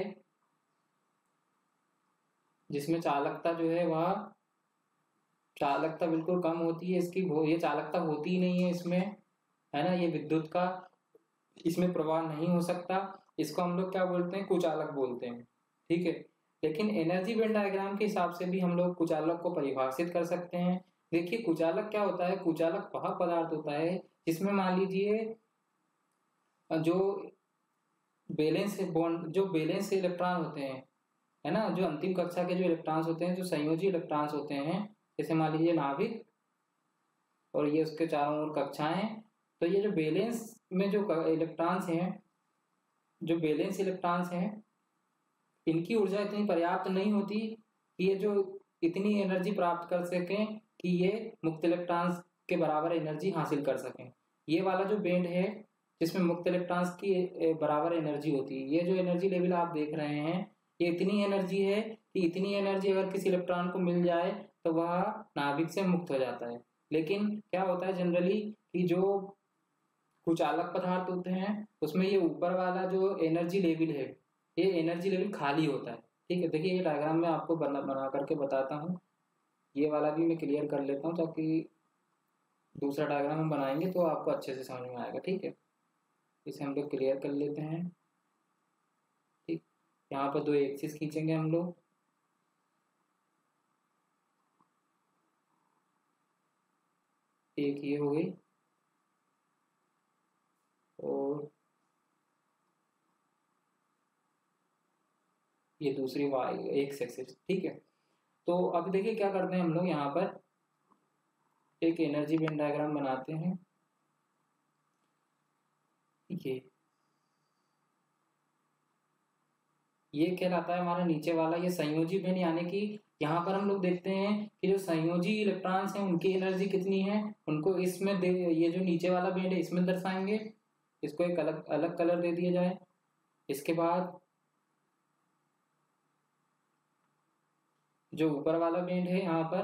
जिसमें चालकता जो है वह चालकता बिल्कुल कम होती है, इसकी ये चालकता होती ही नहीं है इसमें, है ना। ये विद्युत का इसमें प्रवाह नहीं हो सकता, इसको हम लोग क्या बोलते हैं, कुचालक बोलते हैं। ठीक है, लेकिन एनर्जी बैंड डायग्राम के हिसाब से भी हम लोग कुचालक को परिभाषित कर सकते हैं। देखिए कुचालक क्या होता है, कुचालक वह पदार्थ होता है जिसमें मान लीजिए जो बैलेंस बॉन्ड जो बैलेंस इलेक्ट्रॉन होते हैं, है ना, जो अंतिम कक्षा के जो इलेक्ट्रॉन्स होते हैं, जो संयोजी इलेक्ट्रॉन्स होते हैं, जैसे मान लीजिए नाभिक और ये उसके चारों ओर कक्षाएं, तो ये जो बैलेंस में जो इलेक्ट्रॉन्स हैं, जो बैलेंस इलेक्ट्रॉन्स हैं, इनकी ऊर्जा इतनी पर्याप्त नहीं होती कि ये जो इतनी एनर्जी प्राप्त कर सकें कि ये मुक्त इलेक्ट्रॉन्स के बराबर एनर्जी हासिल कर सकें। ये वाला जो बैंड है जिसमें मुक्त इलेक्ट्रॉन्स की बराबर एनर्जी होती है, ये जो एनर्जी लेवल आप देख रहे हैं, ये इतनी एनर्जी है कि इतनी एनर्जी अगर किसी इलेक्ट्रॉन को मिल जाए तो वह नाभिक से मुक्त हो जाता है। लेकिन क्या होता है जनरली कि जो कुचालक पदार्थ होते हैं उसमें ये ऊपर वाला जो एनर्जी लेवल है, ये एनर्जी लेवल खाली होता है। ठीक है, देखिए ये डायग्राम में आपको बना बना करके बताता हूँ, ये वाला भी मैं क्लियर कर लेता हूँ ताकि दूसरा डायग्राम हम बनाएंगे तो आपको अच्छे से समझ में आएगा। ठीक है, इसे हम लोग क्लियर कर लेते हैं। ठीक, यहाँ पर दो एक्सिस खींचेंगे हम लोग, एक ये हो गई और ये दूसरी वाई एक एक्सिस। ठीक है, तो अब देखिए क्या करते हैं हम लोग, यहाँ पर एक एनर्जी बैंड डायग्राम बनाते हैं। ये ये कहलाता है हमारा नीचे वाला ये संयोजी बैंड, यानी कि यहाँ पर हम लोग देखते हैं कि जो संयोजी इलेक्ट्रॉन्स हैं उनकी एनर्जी कितनी है, उनको इसमें दे, ये जो नीचे वाला बैंड है इसमें दर्शाएंगे, इसको एक अलग अलग कलर दे दिया जाए। इसके बाद जो ऊपर वाला बैंड है यहाँ पर,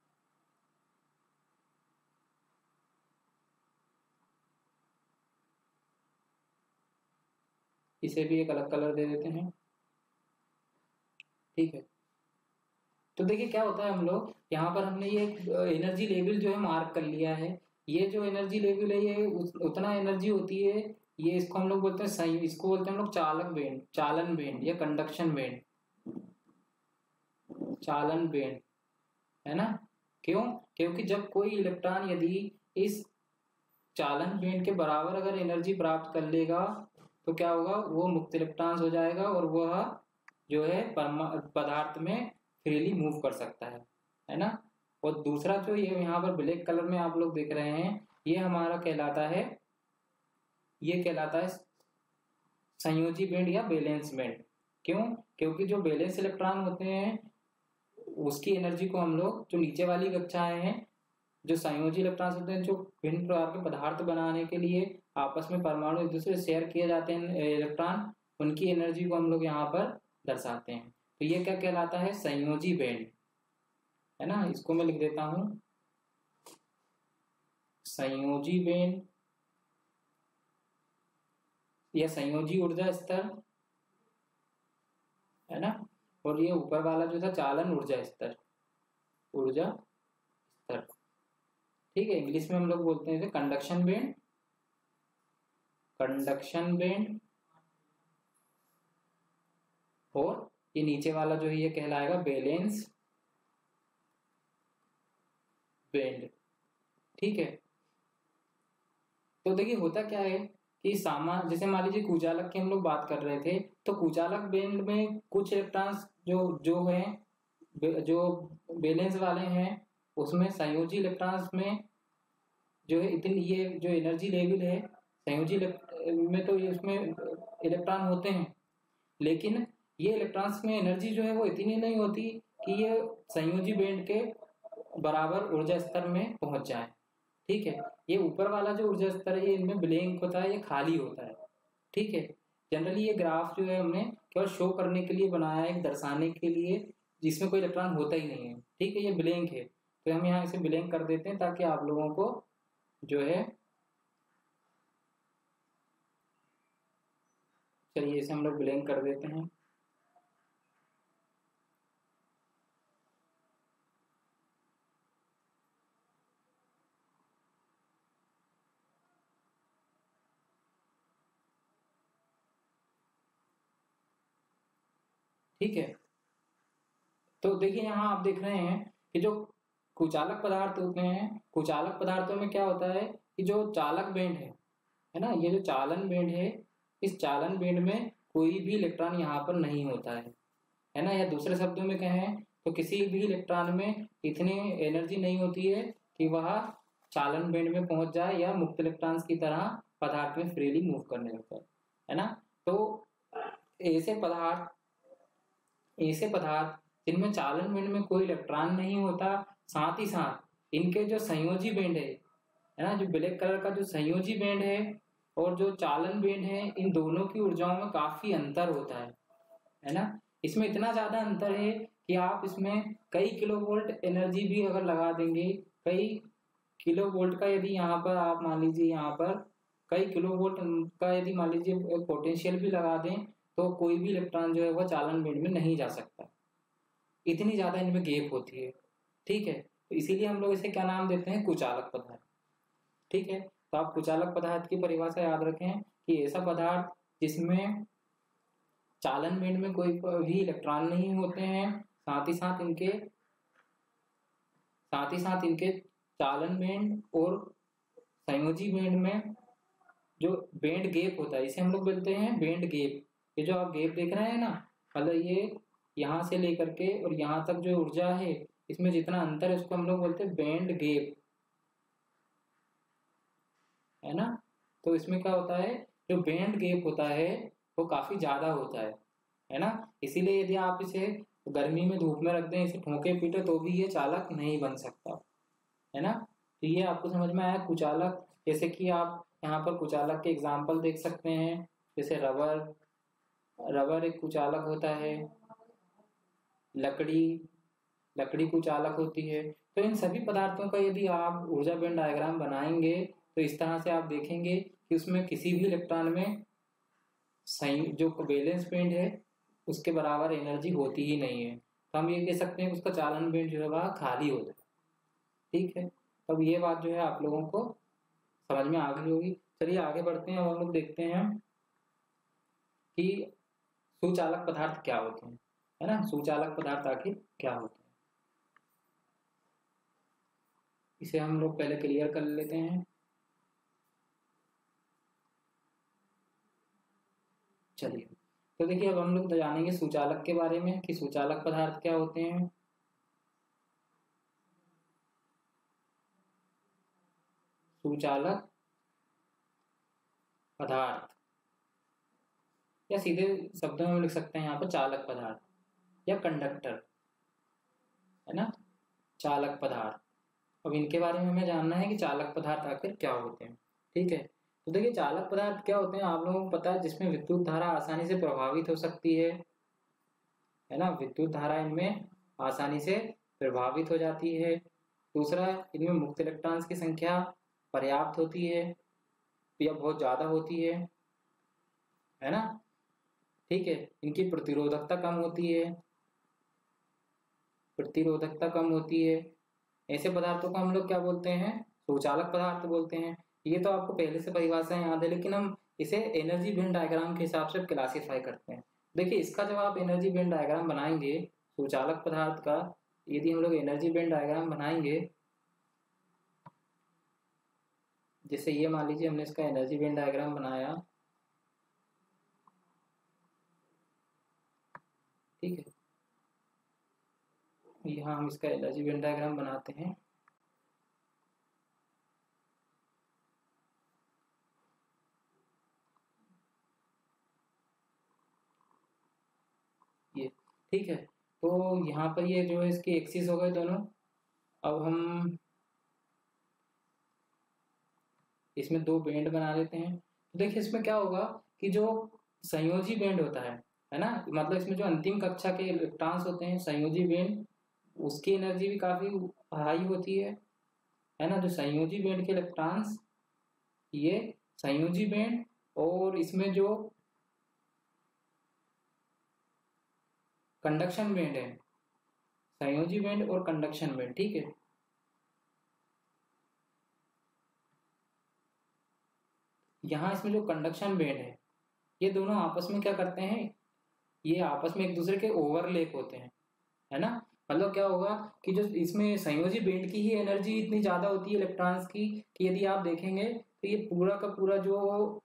इसे भी एक अलग कलर दे देते हैं। ठीक है, तो देखिए क्या होता है, हम लोग यहाँ पर हमने ये एनर्जी लेवल जो है मार्क कर लिया है। ये जो एनर्जी लेवल है ये उतना एनर्जी होती है, ये इसको हम लोग बोलते हैं सही, इसको बोलते हैं हम लोग चालक बैंड, चालन बैंड या कंडक्शन बैंड, चालन बैंड, है ना। क्यों, क्योंकि जब कोई इलेक्ट्रॉन यदि इस चालन बैंड के बराबर अगर एनर्जी प्राप्त कर लेगा तो क्या होगा, वो मुक्त इलेक्ट्रॉन्स हो जाएगा और वह जो है पदार्थ में फ्रीली मूव कर सकता है, है ना। और दूसरा जो ये यहाँ पर ब्लैक कलर में आप लोग देख रहे हैं, ये हमारा कहलाता है, ये कहलाता है संयोजी बैंड या बैलेंस बैंड। क्यों? क्योंकि जो बैलेंस इलेक्ट्रॉन होते हैं उसकी एनर्जी को हम लोग, जो नीचे वाली कक्षाएं हैं, जो संयोजी इलेक्ट्रॉन्स होते हैं जो विभिन्न प्रकार के पदार्थ बनाने के लिए आपस में परमाणु एक दूसरे से शेयर किए जाते हैं इलेक्ट्रॉन, उनकी एनर्जी को हम लोग यहाँ पर दर्शाते हैं। तो ये क्या कहलाता है, संयोजी बैंड, है ना। इसको मैं लिख देता हूं, संयोजी बैंड या संयोजी ऊर्जा स्तर, है ना। और ये ऊपर वाला जो था चालन ऊर्जा स्तर, ऊर्जा स्तर, ठीक है। इंग्लिश में हम लोग बोलते हैं कंडक्शन बैंड, कंडक्शन बैंड। और ये नीचे वाला जो है ये कहलाएगा बैलेंस बैंड, ठीक है। तो देखिए होता क्या है कि सामान, जैसे मान लीजिए कुचालक की हम लोग बात कर रहे थे, तो कुचालक बैंड में कुछ इलेक्ट्रॉन्स जो जो है जो बैलेंस वाले हैं उसमें संयोजी इलेक्ट्रॉन्स में जो है इतनी, ये जो एनर्जी लेवल है संयोजी में, तो ये उसमें इलेक्ट्रॉन होते हैं, लेकिन ये इलेक्ट्रॉन्स में एनर्जी जो है वो इतनी नहीं होती कि ये संयोजी बैंड के बराबर ऊर्जा स्तर में पहुंच जाए, ठीक है। ये ऊपर वाला जो ऊर्जा स्तर है ये इनमें ब्लैंक होता है, ये खाली होता है, ठीक है। जनरली ये ग्राफ जो है हमने केवल शो करने के लिए बनाया है, दर्शाने के लिए, जिसमें कोई इलेक्ट्रॉन होता ही नहीं है, ठीक है। ये ब्लैंक है तो हम यहाँ इसे ब्लैंक कर देते हैं ताकि आप लोगों को जो है, चलिए इसे हम लोग ब्लैंक कर देते हैं। ठीक है, तो देखिए यहाँ आप देख रहे हैं कि जो कुचालक पदार्थ होते हैं, कुचालक पदार्थों में क्या होता है कि जो चालक बैंड है है ना, ये जो चालन बैंड है, इस चालन बैंड में कोई भी इलेक्ट्रॉन यहाँ पर नहीं होता है, है ना। या दूसरे शब्दों में कहें तो किसी भी इलेक्ट्रॉन में इतनी एनर्जी नहीं होती है कि वह चालन बैंड में पहुंच जाए या मुक्त इलेक्ट्रॉन्स की तरह पदार्थ में फ्रीली मूव करने लगता है, है ना। तो ऐसे पदार्थ ऐसे पदार्थ जिनमें चालन बैंड में कोई इलेक्ट्रॉन नहीं होता, साथ ही साथ इनके जो संयोजी बैंड है है ना, जो ब्लैक कलर का जो संयोजी बैंड है और जो चालन बैंड है, इन दोनों की ऊर्जाओं में काफी अंतर होता है, है ना। इसमें इतना ज्यादा अंतर है कि आप इसमें कई किलो वोल्ट एनर्जी भी अगर लगा देंगे, कई किलो वोल्ट का यदि यहाँ पर आप मान लीजिए, यहाँ पर कई किलो वोल्ट का यदि मान लीजिए पोटेंशियल भी लगा दें, तो कोई भी इलेक्ट्रॉन जो है वह चालन बैंड में नहीं जा सकता, इतनी ज्यादा इनमें गैप होती है, ठीक है। तो इसीलिए हम लोग इसे क्या नाम देते हैं, कुचालक पदार्थ, ठीक है। तो आप कुचालक पदार्थ की परिभाषा याद रखें कि ऐसा पदार्थ जिसमें चालन बैंड में कोई भी इलेक्ट्रॉन नहीं होते हैं, साथ ही साथ इनके साथ ही साथ इनके चालन बैंड और संयोजी बैंड में जो बैंड गैप होता है, इसे हम लोग बोलते हैं बैंड गैप। ये जो आप गैप देख रहे हैं ना, मतलब ये यहाँ से लेकर के और यहाँ तक जो ऊर्जा है, इसमें जितना अंतर है उसको हम लोग बोलते हैं बैंड गैप, है ना। तो इसमें क्या होता है, जो बैंड गैप होता है वो काफी ज्यादा होता है है ना। इसीलिए यदि आप इसे गर्मी में धूप में रख दें, इसे ठोके पीटे, तो भी ये चालक नहीं बन सकता, है ना। तो ये आपको समझ में आया कुचालक। जैसे कि आप यहाँ पर कुचालक के एग्जाम्पल देख सकते हैं, जैसे रबर, रबर एक कुचालक होता है, लकड़ी लकड़ी कुचालक होती है। तो इन सभी पदार्थों का यदि आप ऊर्जा बैंड डायग्राम बनाएंगे तो इस तरह से आप देखेंगे कि उसमें किसी भी इलेक्ट्रॉन में सही जो बैलेंस बैंड है उसके बराबर एनर्जी होती ही नहीं है। तो हम ये कह सकते हैं कि उसका चालन बैंड जो है वह खाली होता है, ठीक है। तब ये बात जो है आप लोगों को समझ में आ गई होगी। चलिए आगे बढ़ते हैं और हम लोग देखते हैं कि सुचालक पदार्थ क्या होते हैं, है ना। सुचालक पदार्थ आखिर क्या होते हैं, इसे हम लोग पहले क्लियर कर लेते हैं। चलिए, तो देखिए अब हम लोग जानेंगे सुचालक के बारे में कि सुचालक पदार्थ क्या होते हैं। सुचालक पदार्थ, या सीधे शब्दों में लिख सकते हैं यहाँ पर चालक पदार्थ या कंडक्टर, है ना, चालक पदार्थ। अब इनके बारे में हमें जानना है कि चालक पदार्थ आखिर क्या होते हैं। ठीक है, तो देखिए चालक पदार्थ क्या होते हैं आप लोगों को पता है, जिसमें विद्युत धारा आसानी से प्रभावित हो सकती है, है ना, विद्युत धारा इनमें आसानी से प्रभावित हो जाती है। दूसरा, इनमें मुक्त इलेक्ट्रॉन्स की संख्या पर्याप्त होती है या बहुत ज्यादा होती है, है ना। ठीक है, इनकी प्रतिरोधकता कम होती है, प्रतिरोधकता कम होती है। ऐसे पदार्थों को हम लोग क्या बोलते हैं, सुचालक पदार्थ बोलते हैं। ये तो आपको पहले से परिभाषाएं याद है, लेकिन हम इसे एनर्जी बैंड डायग्राम के हिसाब से क्लासिफाई करते हैं। देखिए इसका जब आप एनर्जी बैंड डायग्राम बनाएंगे सुचालक पदार्थ का, यदि हम लोग एनर्जी बैंड डायग्राम बनाएंगे, जैसे ये मान लीजिए हमने इसका एनर्जी बैंड डायग्राम बनाया, ठीक है, यहाँ हम इसका एनर्जी बैंड डायग्राम बनाते हैं। ये ठीक है, तो यहाँ पर ये जो है इसके एक्सिस हो गए दोनों। अब हम इसमें दो बैंड बना लेते हैं। तो देखिए इसमें क्या होगा कि जो संयोजी बैंड होता है है ना, मतलब इसमें जो अंतिम कक्षा के इलेक्ट्रॉन्स होते हैं संयोजी बैंड, उसकी एनर्जी भी काफी हाई होती है, है ना। जो संयोजी बैंड के इलेक्ट्रॉन्स, ये संयोजी बैंड, और इसमें जो कंडक्शन बैंड है, संयोजी बैंड और कंडक्शन बैंड, ठीक है। यहाँ इसमें जो कंडक्शन बैंड है, ये दोनों आपस में क्या करते हैं, ये आपस में एक दूसरे के ओवरलैप होते हैं, है ना। मतलब क्या होगा कि जो इसमें संयोजी बैंड की ही एनर्जी इतनी ज्यादा होती है इलेक्ट्रॉन्स की कि यदि आप देखेंगे तो ये पूरा का पूरा जो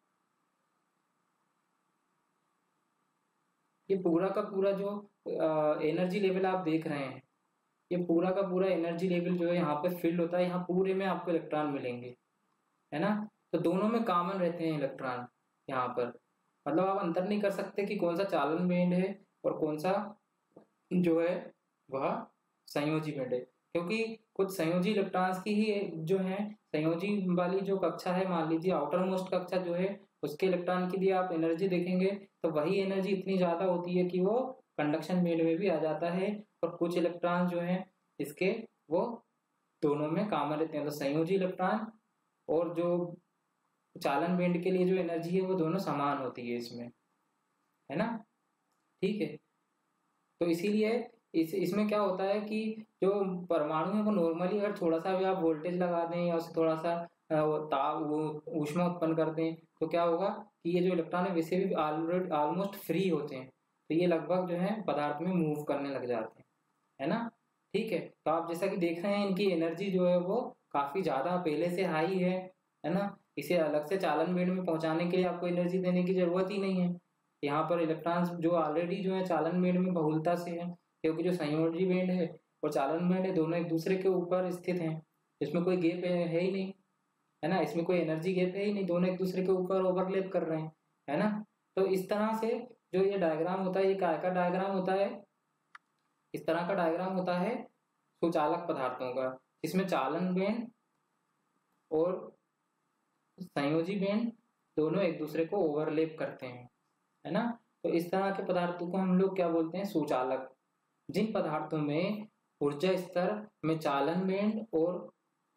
ये पूरा का पूरा जो एनर्जी लेवल आप देख रहे हैं, ये पूरा का पूरा एनर्जी लेवल जो है यहाँ पे फिल होता है, यहाँ पूरे में आपको इलेक्ट्रॉन मिलेंगे, है ना। तो दोनों में कॉमन रहते हैं इलेक्ट्रॉन यहाँ पर, मतलब आप अंतर नहीं कर सकते कि कौन सा चालन बैंड है और कौन सा जो है वह संयोजी बैंड है, क्योंकि कुछ संयोजी इलेक्ट्रॉन्स की ही जो है संयोजी वाली जो कक्षा है, मान लीजिए आउटर मोस्ट कक्षा जो है, उसके इलेक्ट्रॉन की यदि आप एनर्जी देखेंगे तो वही एनर्जी इतनी ज्यादा होती है कि वो कंडक्शन बैंड में भी आ जाता है, और कुछ इलेक्ट्रॉन जो है इसके वो दोनों में कॉमन रहते हैं। तो संयोजी इलेक्ट्रॉन और जो चालन बैंड के लिए जो एनर्जी है वो दोनों समान होती है इसमें, है ना। ठीक है, तो इसीलिए इस इसमें क्या होता है कि जो परमाणु है वो नॉर्मली अगर थोड़ा सा भी आप वोल्टेज लगा दें या उसे थोड़ा सा वो ताप वो ऊष्मा उत्पन्न कर दें, तो क्या होगा कि ये जो इलेक्ट्रॉन है वैसे भी ऑलरेडी ऑलमोस्ट फ्री होते हैं, तो ये लगभग जो है पदार्थ में मूव करने लग जाते हैं, है ना। ठीक है, तो आप जैसा कि देख रहे हैं इनकी एनर्जी जो है वो काफी ज्यादा पहले से हाई है, है ना। इसे अलग से चालन बैंड में पहुंचाने के लिए आपको एनर्जी देने की जरूरत ही नहीं है। यहाँ पर इलेक्ट्रॉन्स जो ऑलरेडी जो है चालन बैंड में बहुलता से है, क्योंकि जो संयोजी बैंड है और चालन बैंड है दोनों एक दूसरे के ऊपर स्थित हैं, इसमें कोई गैप है, है ही नहीं, है ना, इसमें कोई एनर्जी गैप है ही नहीं, दोनों एक दूसरे के ऊपर ओवरलैप कर रहे हैं, है ना। तो इस तरह से जो ये डायग्राम होता है, ये काय का डायग्राम होता है, इस तरह का डायग्राम होता है सुचालक पदार्थों का, जिसमें चालन बैंड और संयोजी बैंड दोनों एक दूसरे को ओवरलैप करते हैं, है ना। तो इस तरह के पदार्थों को हम लोग क्या बोलते हैं, सुचालक। जिन पदार्थों में ऊर्जा स्तर में चालन बैंड और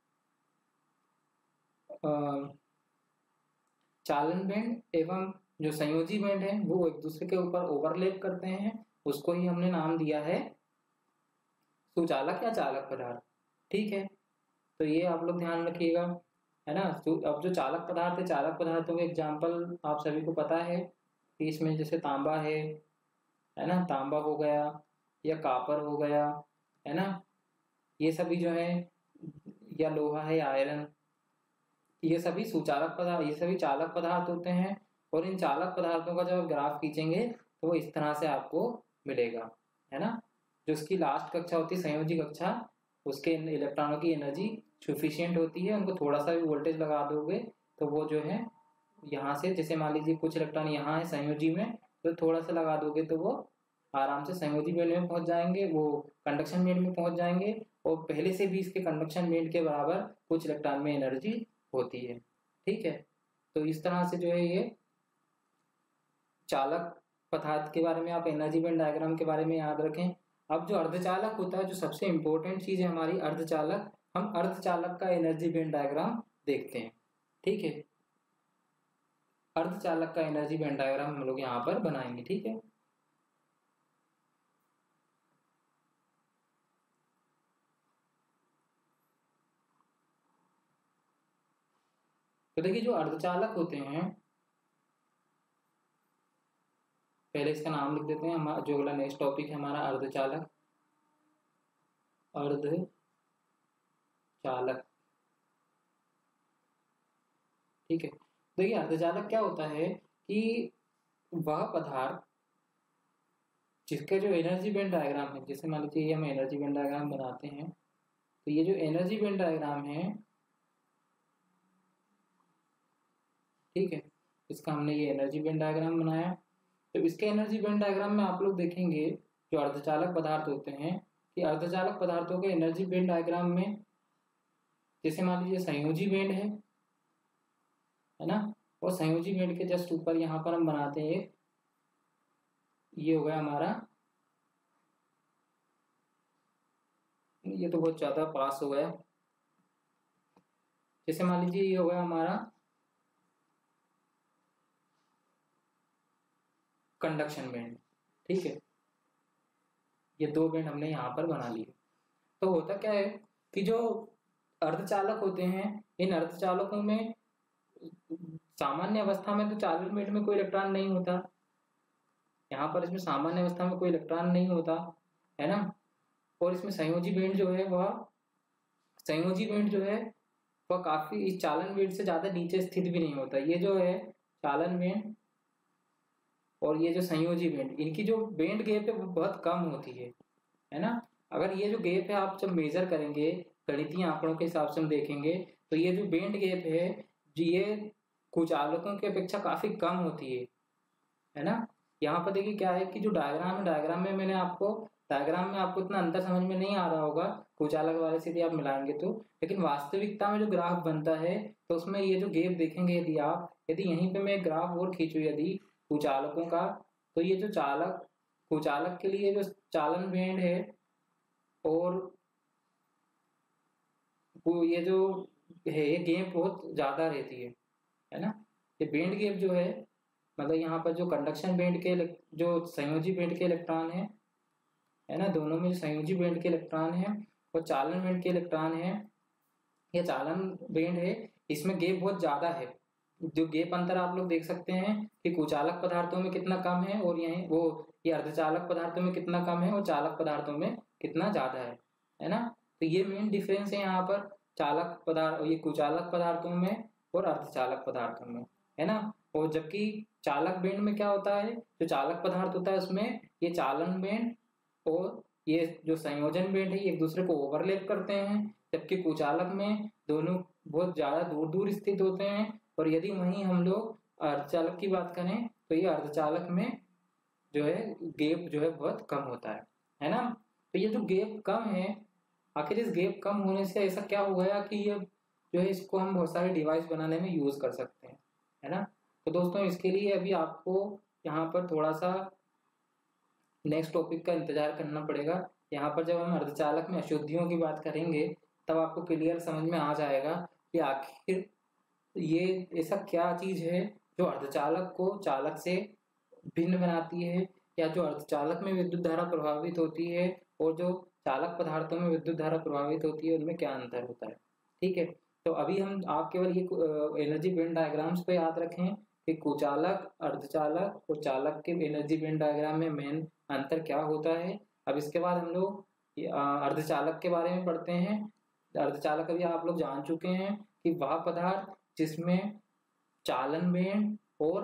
चालन बैंड एवं जो संयोजी बैंड है वो एक दूसरे के ऊपर ओवरलैप करते हैं, उसको ही हमने नाम दिया है सुचालक या चालक पदार्थ। ठीक है, तो ये आप लोग ध्यान रखिएगा, है ना। अब जो चालक पदार्थ है, चालक पदार्थों के एग्जाम्पल आप सभी को पता है कि इसमें जैसे तांबा है है ना, तांबा हो गया या कापर हो गया, है ना, ये सभी जो है, या लोहा है, आयरन, ये सभी सुचालक पदार्थ, ये सभी चालक पदार्थ होते हैं, और इन चालक पदार्थों का जब आप ग्राफ खींचेंगे तो वो इस तरह से आपको मिलेगा, है ना। जो उसकी लास्ट कक्षा होती है संयोजी कक्षा, उसके इलेक्ट्रॉनों की एनर्जी सफिशियंट होती है, उनको थोड़ा सा भी वोल्टेज लगा दोगे तो वो जो है यहाँ से, जैसे मान लीजिए कुछ इलेक्ट्रॉन यहाँ है संयोजी में, तो थोड़ा सा लगा दोगे तो वो आराम से संयोजी बैंड में पहुंच जाएंगे, वो कंडक्शन बैंड में पहुंच जाएंगे, और पहले से भी इसके कंडक्शन बैंड के बराबर कुछ इलेक्ट्रॉन में एनर्जी होती है, ठीक है। तो इस तरह से जो है ये चालक पदार्थ के बारे में आप एनर्जी बैंड डायग्राम के बारे में याद रखें। अब जो अर्धचालक होता है, जो सबसे इंपॉर्टेंट चीज है हमारी अर्धचालक, हम अर्धचालक का एनर्जी बैंड डायग्राम देखते हैं, ठीक है। अर्धचालक का एनर्जी बैंड डायग्राम हम लोग यहाँ पर बनाएंगे, ठीक है। तो देखिए जो अर्धचालक होते हैं, पहले इसका नाम लिख देते हैं, हमारा जो अगला नेक्स्ट टॉपिक है हमारा अर्धचालक। अर्धचालक, ठीक है। देखिए अर्धचालक क्या होता है कि वह पदार्थ जिसका जो एनर्जी बैंड डायग्राम है, जैसे मान लीजिए हम एनर्जी बैंड डायग्राम बनाते हैं, तो ये जो एनर्जी बैंड डायग्राम है, ठीक है, इसका हमने ये एनर्जी बैंड डायग्राम बनाया। तो इसके एनर्जी बैंड डायग्राम में आप लोग देखेंगे जो अर्धचालक पदार्थ होते हैं कि अर्धचालक पदार्थों के एनर्जी बैंड डायग्राम में, जैसे मान लीजिए संयोजी बैंड है है ना, और संयोजी बैंड के जस्ट ऊपर यहाँ पर हम बनाते हैं, ये हो गया हमारा, ये तो बहुत ज्यादा पास हो गया, जैसे मान लीजिए ये हो गया हमारा कंडक्शन बैंड, ठीक है। ये दो बैंड हमने यहाँ पर बना लिए। तो होता क्या है कि जो अर्धचालक होते हैं, इन अर्धचालकों में सामान्य अवस्था में तो चालन बैंड में कोई इलेक्ट्रॉन नहीं होता, यहाँ पर इसमें सामान्य अवस्था में कोई इलेक्ट्रॉन नहीं होता, है ना। और इसमें संयोजी बैंड जो है वह संयोजी बैंड जो है वह काफी इस चालन बैंड से ज्यादा नीचे स्थित भी नहीं होता। ये जो है चालन बैंड और ये जो संयोजी बैंड, इनकी जो बैंड गैप है वो बहुत कम होती है, है ना। अगर ये जो गैप है आप जब मेजर करेंगे गणितीय आंकड़ों के हिसाब से हम देखेंगे तो ये जो बैंड गैप है ये कुचालकों की अपेक्षा काफी कम होती है, है ना। यहाँ पर देखिए क्या है कि जो डायग्राम है, डायग्राम में मैंने आपको डायग्राम में आपको इतना अंतर समझ में नहीं आ रहा होगा कुचालक वाले से यदि आप मिलाएंगे तो, लेकिन वास्तविकता में जो ग्राफ बनता है तो उसमें ये जो गैप देखेंगे, यदि आप यदि यहीं पे मैं ग्राफ और खींचू यदि कुचालकों का, तो ये जो चालक कुचालक के लिए जो चालन बैंड है और वो ये जो है ये गैप बहुत ज्यादा रहती है, है ना। ये बैंड गैप जो है मतलब यहाँ पर जो कंडक्शन बैंड के जो संयोजी बैंड के इलेक्ट्रॉन है है ना, दोनों में जो संयोजी बैंड के इलेक्ट्रॉन है और चालन बैंड के इलेक्ट्रॉन है, ये चालन बैंड है, इसमें गैप बहुत ज्यादा है। जो गैप अंतर आप लोग देख सकते हैं कि कुचालक पदार्थों में कितना कम है और यही वो ये अर्धचालक पदार्थों में कितना कम है और चालक पदार्थों में कितना ज्यादा है, है ना। तो ये मेन डिफरेंस है यहाँ पर चालक पदार्थ, ये कुचालक पदार्थों में और अर्धचालक पदार्थों में, है ना। और जबकि चालक बैंड में क्या होता है, जो चालक पदार्थ होता है उसमें ये चालन बैंड और ये जो संयोजन बैंड है ये एक दूसरे को ओवरलैप करते हैं, जबकि कुचालक में दोनों बहुत ज्यादा दूर दूर स्थित होते हैं। और यदि वहीं हम लोग अर्धचालक की बात करें तो ये अर्धचालक में जो है गैप जो है बहुत कम होता है, है ना। तो ये जो गैप कम है, आखिर इस गैप कम होने से ऐसा क्या हो गया कि ये जो है इसको हम बहुत सारे डिवाइस बनाने में यूज कर सकते हैं, है ना। तो दोस्तों इसके लिए अभी आपको यहाँ पर थोड़ा सा नेक्स्ट टॉपिक का इंतजार करना पड़ेगा। यहाँ पर जब हम अर्धचालक में अशुद्धियों की बात करेंगे तब आपको क्लियर समझ में आ जाएगा कि आखिर ये ऐसा क्या चीज है जो अर्धचालक को चालक से भिन्न बनाती है, या जो अर्धचालक में विद्युत धारा प्रभावित होती है और जो चालक पदार्थों में विद्युत धारा प्रभावित होती है उनमें क्या अंतर होता है, ठीक है। तो अभी हम आप केवल ये एनर्जी बैंड डायग्राम्स को याद रखें कि कुचालक, अर्धचालक और चालक के एनर्जी बैंड डायग्राम में मेन अंतर क्या होता है। अब इसके बाद हम लोग अर्धचालक के बारे में पढ़ते हैं। अर्धचालक अभी आप लोग जान चुके हैं कि वह पदार्थ जिसमें चालन बैंड और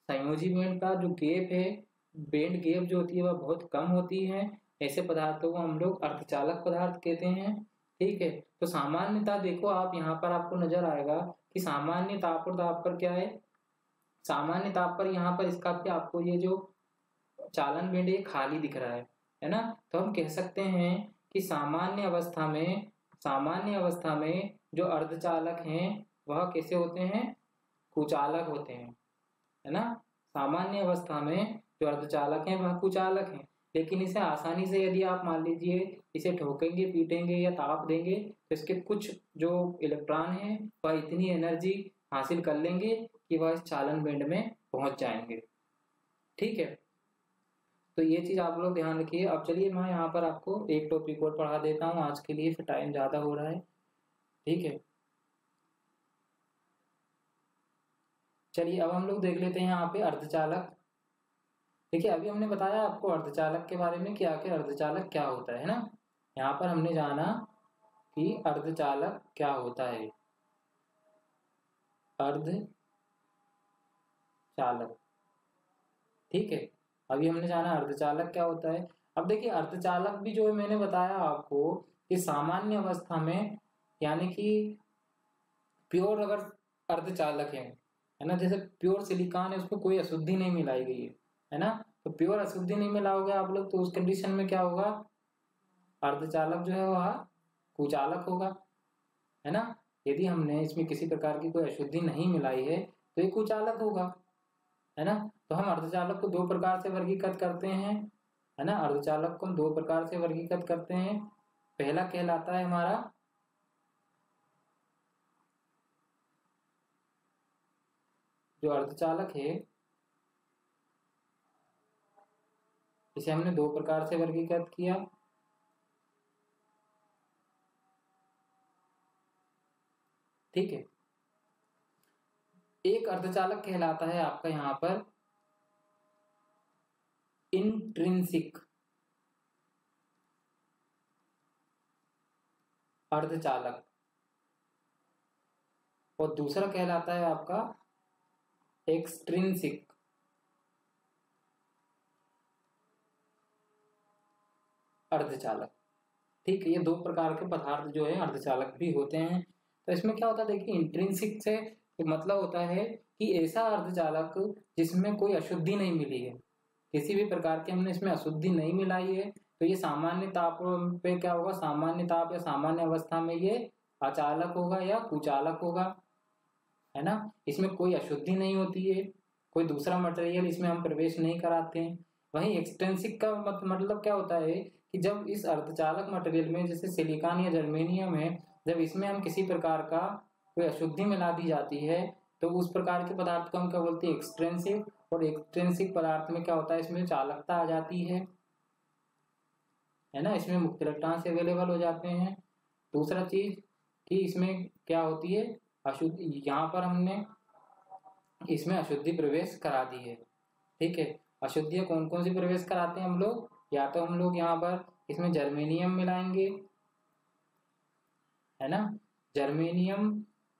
संयोजी बेंड का जो गैप है, बेंड गैप जो होती है वह बहुत कम होती है। ऐसे पदार्थों को हम लोग अर्धचालक पदार्थ कहते हैं। ठीक है, तो सामान्यता देखो आप यहाँ पर आपको नजर आएगा कि सामान्य ताप और दाब पर क्या है, सामान्य ताप पर यहाँ पर इसका क्या आपको ये जो चालन बेंड ये खाली दिख रहा है है ना। तो हम कह सकते हैं कि सामान्य अवस्था में सामान्य अवस्था में जो अर्धचालक हैं वह कैसे होते हैं, कुचालक होते हैं, है ना। सामान्य अवस्था में जो अर्धचालक हैं वह कुचालक हैं, लेकिन इसे आसानी से यदि आप मान लीजिए इसे ठोकेंगे पीटेंगे या ताप देंगे तो इसके कुछ जो इलेक्ट्रॉन हैं वह इतनी एनर्जी हासिल कर लेंगे कि वह इस चालन बेंड में पहुंच जाएंगे। ठीक है, तो ये चीज आप लोग ध्यान रखिए। अब चलिए मैं यहाँ पर आपको एक टॉपिक और पढ़ा देता हूँ आज के लिए, फिर टाइम ज्यादा हो रहा है। ठीक है, चलिए अब हम लोग देख लेते हैं यहाँ पे अर्धचालक। देखिए अभी हमने बताया आपको अर्धचालक के बारे में कि आखिर अर्धचालक क्या होता है ना। यहाँ पर हमने जाना कि अर्धचालक क्या होता है, अर्धचालक। ठीक है, अभी हमने जाना अर्धचालक क्या होता है। अब देखिए अर्धचालक भी जो है मैंने बताया आपको कि सामान्य अवस्था में यानी कि प्योर अगर अर्धचालक है है ना, जैसे प्योर सिलिकॉन है उसमें कोई अशुद्धि नहीं मिलाई गई है है ना, तो प्योर अशुद्धि नहीं मिलाओगे आप लोग तो उस कंडीशन में क्या होगा, अर्धचालक जो है वह कुचालक होगा, है ना। यदि हमने इसमें किसी प्रकार की कोई अशुद्धि नहीं मिलाई है तो ये कुचालक होगा, है ना। तो हम अर्धचालक को दो प्रकार से वर्गीकृत करते हैं, है ना। अर्धचालक को हम दो प्रकार से वर्गीकृत करते हैं। पहला कहलाता है हमारा जो अर्धचालक है इसे हमने दो प्रकार से वर्गीकृत किया। ठीक है, एक अर्धचालक कहलाता है आपका यहां पर इंट्रिंसिक अर्धचालक और दूसरा कहलाता है आपका एक्सट्रिंसिक अर्धचालक। ठीक है, ये दो प्रकार के पदार्थ जो है अर्धचालक भी होते हैं। तो इसमें क्या होता है देखिए, इंट्रिंसिक से तो मतलब होता है कि ऐसा अर्धचालक जिसमें कोई अशुद्धि नहीं मिली है, किसी भी प्रकार की हमने इसमें अशुद्धि नहीं मिलाई है, तो ये सामान्य ताप पे क्या होगा, सामान्य ताप या सामान्य अवस्था में ये अचालक होगा या कुचालक होगा, है ना। इसमें कोई अशुद्धि नहीं होती है, कोई दूसरा मटेरियल इसमें हम प्रवेश नहीं कराते हैं। वहीं एक्सट्रिंसिक का मत, मतलब क्या होता है कि जब इस अर्धचालक मटेरियल में जैसे सिलिकॉन या जर्मेनियम है, जब इसमें हम किसी प्रकार का कोई अशुद्धि मिला दी जाती है तो उस प्रकार के पदार्थ को हम क्या बोलते हैं, एक्सट्रिंसिक। और एक्सट्रिंसिक पदार्थ में क्या होता है, इसमें चालकता आ जाती है है ना, इसमें मुक्त इलेक्ट्रॉन से अवेलेबल हो जाते हैं। दूसरा चीज कि इसमें क्या होती है, अशुद्धि, यहाँ पर हमने इसमें अशुद्धि प्रवेश करा दी है। ठीक है, अशुद्धियां कौन कौन सी प्रवेश कराते हैं हम लोग, या तो हम लोग यहाँ पर इसमें जर्मेनियम मिलाएंगे, है ना, जर्मेनियम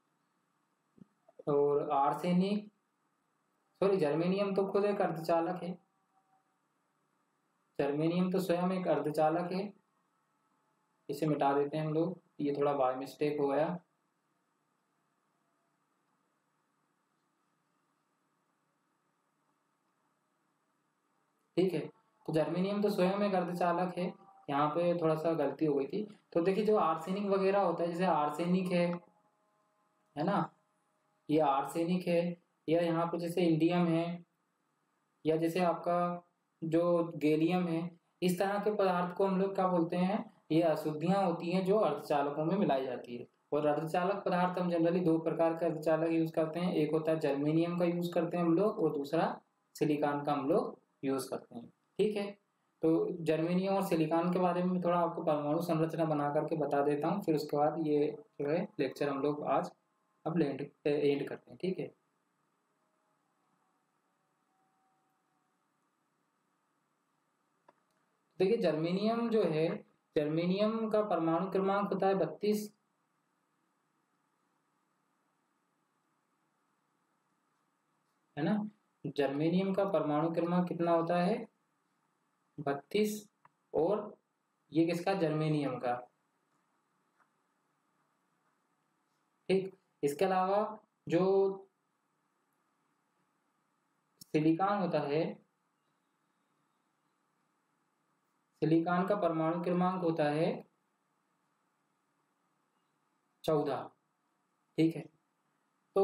और आर्सेनिक, सॉरी जर्मेनियम तो खुद एक अर्धचालक है, जर्मेनियम तो स्वयं एक अर्धचालक है। इसे मिटा देते हैं हम लोग, ये थोड़ा बाय मिस्टेक हो गया। ठीक है, तो जर्मेनियम तो स्वयं एक अर्धचालक है, यहाँ पे थोड़ा सा गलती हो गई थी। तो देखिए जो आर्सेनिक वगैरह होता है, जैसे आर्सेनिक है है ना, ये आर्सेनिक है, या यहाँ पे जैसे इंडियम है, या जैसे आपका जो गैलियम है, इस तरह के पदार्थ को हम लोग क्या बोलते हैं, ये अशुद्धियां होती हैं जो अर्धचालकों में मिलाई जाती है। और अर्धचालक पदार्थ हम जनरली दो प्रकार के अर्धचालक यूज करते हैं, एक होता है जर्मेनियम का यूज करते हैं हम लोग, और दूसरा सिलिकॉन का हम लोग यूज करते हैं। ठीक है, तो जर्मेनियम और सिलिकॉन के बारे में थोड़ा आपको परमाणु संरचना बना करके बता देता हूँ, फिर उसके बाद ये जो है लेक्चर हम लोग आज अब एंड एंड करते हैं। ठीक है, देखिए जर्मेनियम जो है, जर्मेनियम का परमाणु क्रमांक होता है बत्तीस, है ना। जर्मेनियम का परमाणु क्रमांक कितना होता है? बत्तीस। और ये किसका? जर्मेनियम का। ठीक। इसके अलावा जो सिलिकॉन होता है, सिलिकॉन का परमाणु क्रमांक होता है चौदह। ठीक है, तो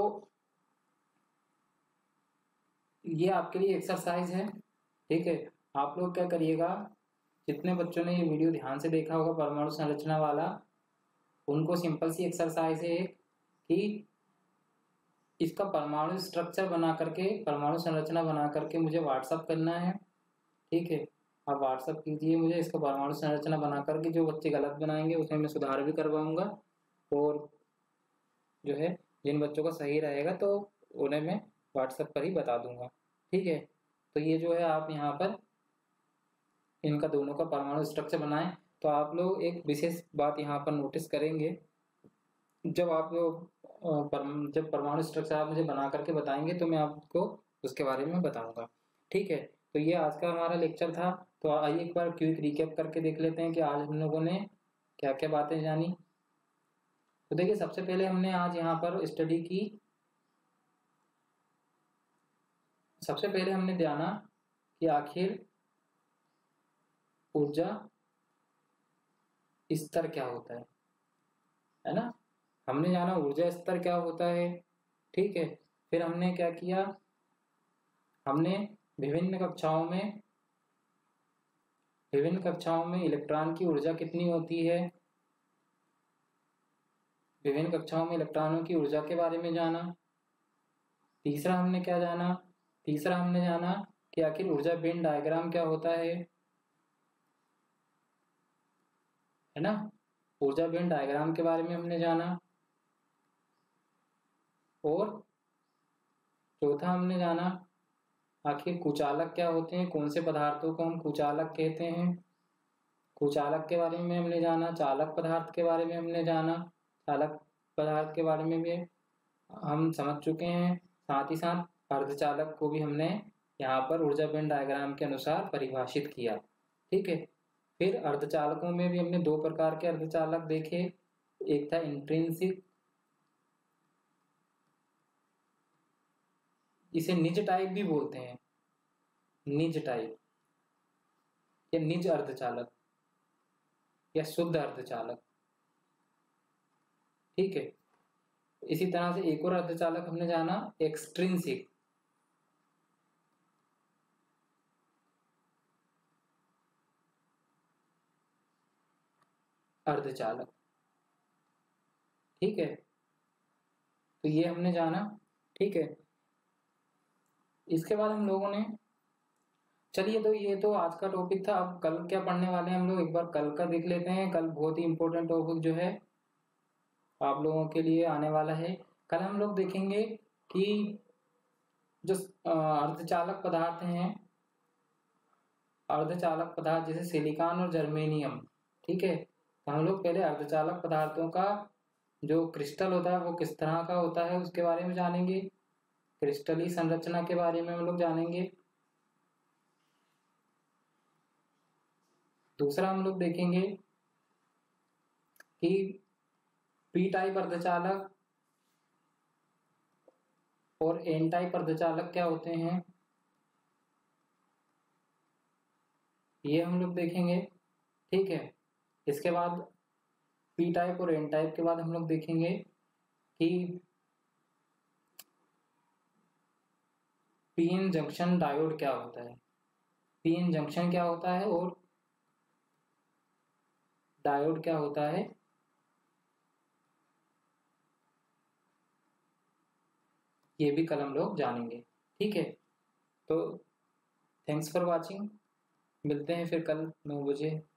ये आपके लिए एक्सरसाइज है। ठीक है, आप लोग क्या करिएगा, जितने बच्चों ने ये वीडियो ध्यान से देखा होगा परमाणु संरचना वाला, उनको सिंपल सी एक्सरसाइज है कि इसका परमाणु स्ट्रक्चर बना करके, परमाणु संरचना बना करके मुझे व्हाट्सअप करना है। ठीक है, आप व्हाट्सअप कीजिए मुझे इसका परमाणु संरचना बना करके। जो बच्चे गलत बनाएंगे उसमें मैं सुधार भी करवाऊंगा, और जो है जिन बच्चों का सही रहेगा तो उन्हें मैं व्हाट्सएप पर ही बता दूंगा। ठीक है, तो ये जो है आप यहाँ पर इनका दोनों का परमाणु स्ट्रक्चर बनाएं। तो आप लोग एक विशेष बात यहाँ पर नोटिस करेंगे, जब आप लोग जब परमाणु स्ट्रक्चर आप मुझे बना करके बताएंगे तो मैं आपको उसके बारे में बताऊंगा। ठीक है, तो ये आज का हमारा लेक्चर था। तो आइए एक बार क्विक रिकैप करके देख लेते हैं कि आज हम लोगों ने क्या क्या बातें जानी। तो देखिए, सबसे पहले हमने आज यहाँ पर स्टडी की, सबसे पहले हमने जाना कि आखिर ऊर्जा स्तर क्या होता है, है ना। हमने जाना ऊर्जा स्तर क्या होता है। ठीक है, फिर हमने क्या किया, हमने विभिन्न कक्षाओं में विभिन्न कक्षाओं में इलेक्ट्रॉन की ऊर्जा कितनी होती है, विभिन्न कक्षाओं में इलेक्ट्रॉनों की ऊर्जा के बारे में जाना। तीसरा हमने क्या जाना, तीसरा हमने जाना कि आखिर ऊर्जा बेंड डायग्राम क्या होता है है ना। ऊर्जा बेंड डायग्राम के बारे में हमने जाना। और चौथा हमने जाना आखिर कुचालक क्या होते हैं, कौन से पदार्थों को हम कुचालक कहते हैं। कुचालक के बारे में हमने जाना। चालक पदार्थ के बारे में हमने जाना, चालक पदार्थ के बारे में भी हम समझ चुके हैं। साथ ही साथ अर्धचालक को भी हमने यहाँ पर ऊर्जा बेंड डायग्राम के अनुसार परिभाषित किया। ठीक है, फिर अर्धचालकों में भी हमने दो प्रकार के अर्धचालक देखे। एक था इंट्रिंसिक, इसे निज टाइप भी बोलते हैं, निज टाइप या निज अर्धचालक या शुद्ध अर्धचालक। ठीक है, इसी तरह से एक और अर्धचालक हमने जाना एक्सट्रिंसिक, अर्धचालक। ठीक है, तो ये हमने जाना। ठीक है, इसके बाद हम लोगों ने, चलिए तो ये तो आज का टॉपिक था। अब कल क्या पढ़ने वाले हैं हम लोग, एक बार कल का देख लेते हैं। कल बहुत ही इंपॉर्टेंट टॉपिक जो है आप लोगों के लिए आने वाला है। कल हम लोग देखेंगे कि जो अर्धचालक पदार्थ हैं, अर्धचालक पदार्थ जैसे सिलिकॉन और जर्मेनियम। ठीक है, तो हम लोग पहले अर्धचालक पदार्थों का जो क्रिस्टल होता है वो किस तरह का होता है उसके बारे में जानेंगे। क्रिस्टलीय संरचना के बारे में हम लोग जानेंगे। दूसरा हम लोग देखेंगे कि पी टाइप अर्धचालक और एन टाइप अर्धचालक क्या होते हैं, ये हम लोग देखेंगे। ठीक है, इसके बाद पी टाइप और एन टाइप के बाद हम लोग देखेंगे कि पीएन जंक्शन डायोड क्या होता है, पीएन जंक्शन क्या होता है और डायोड क्या होता है। ये भी कल हम लोग जानेंगे। ठीक है, तो थैंक्स फॉर वाचिंग, मिलते हैं फिर कल नौ बजे।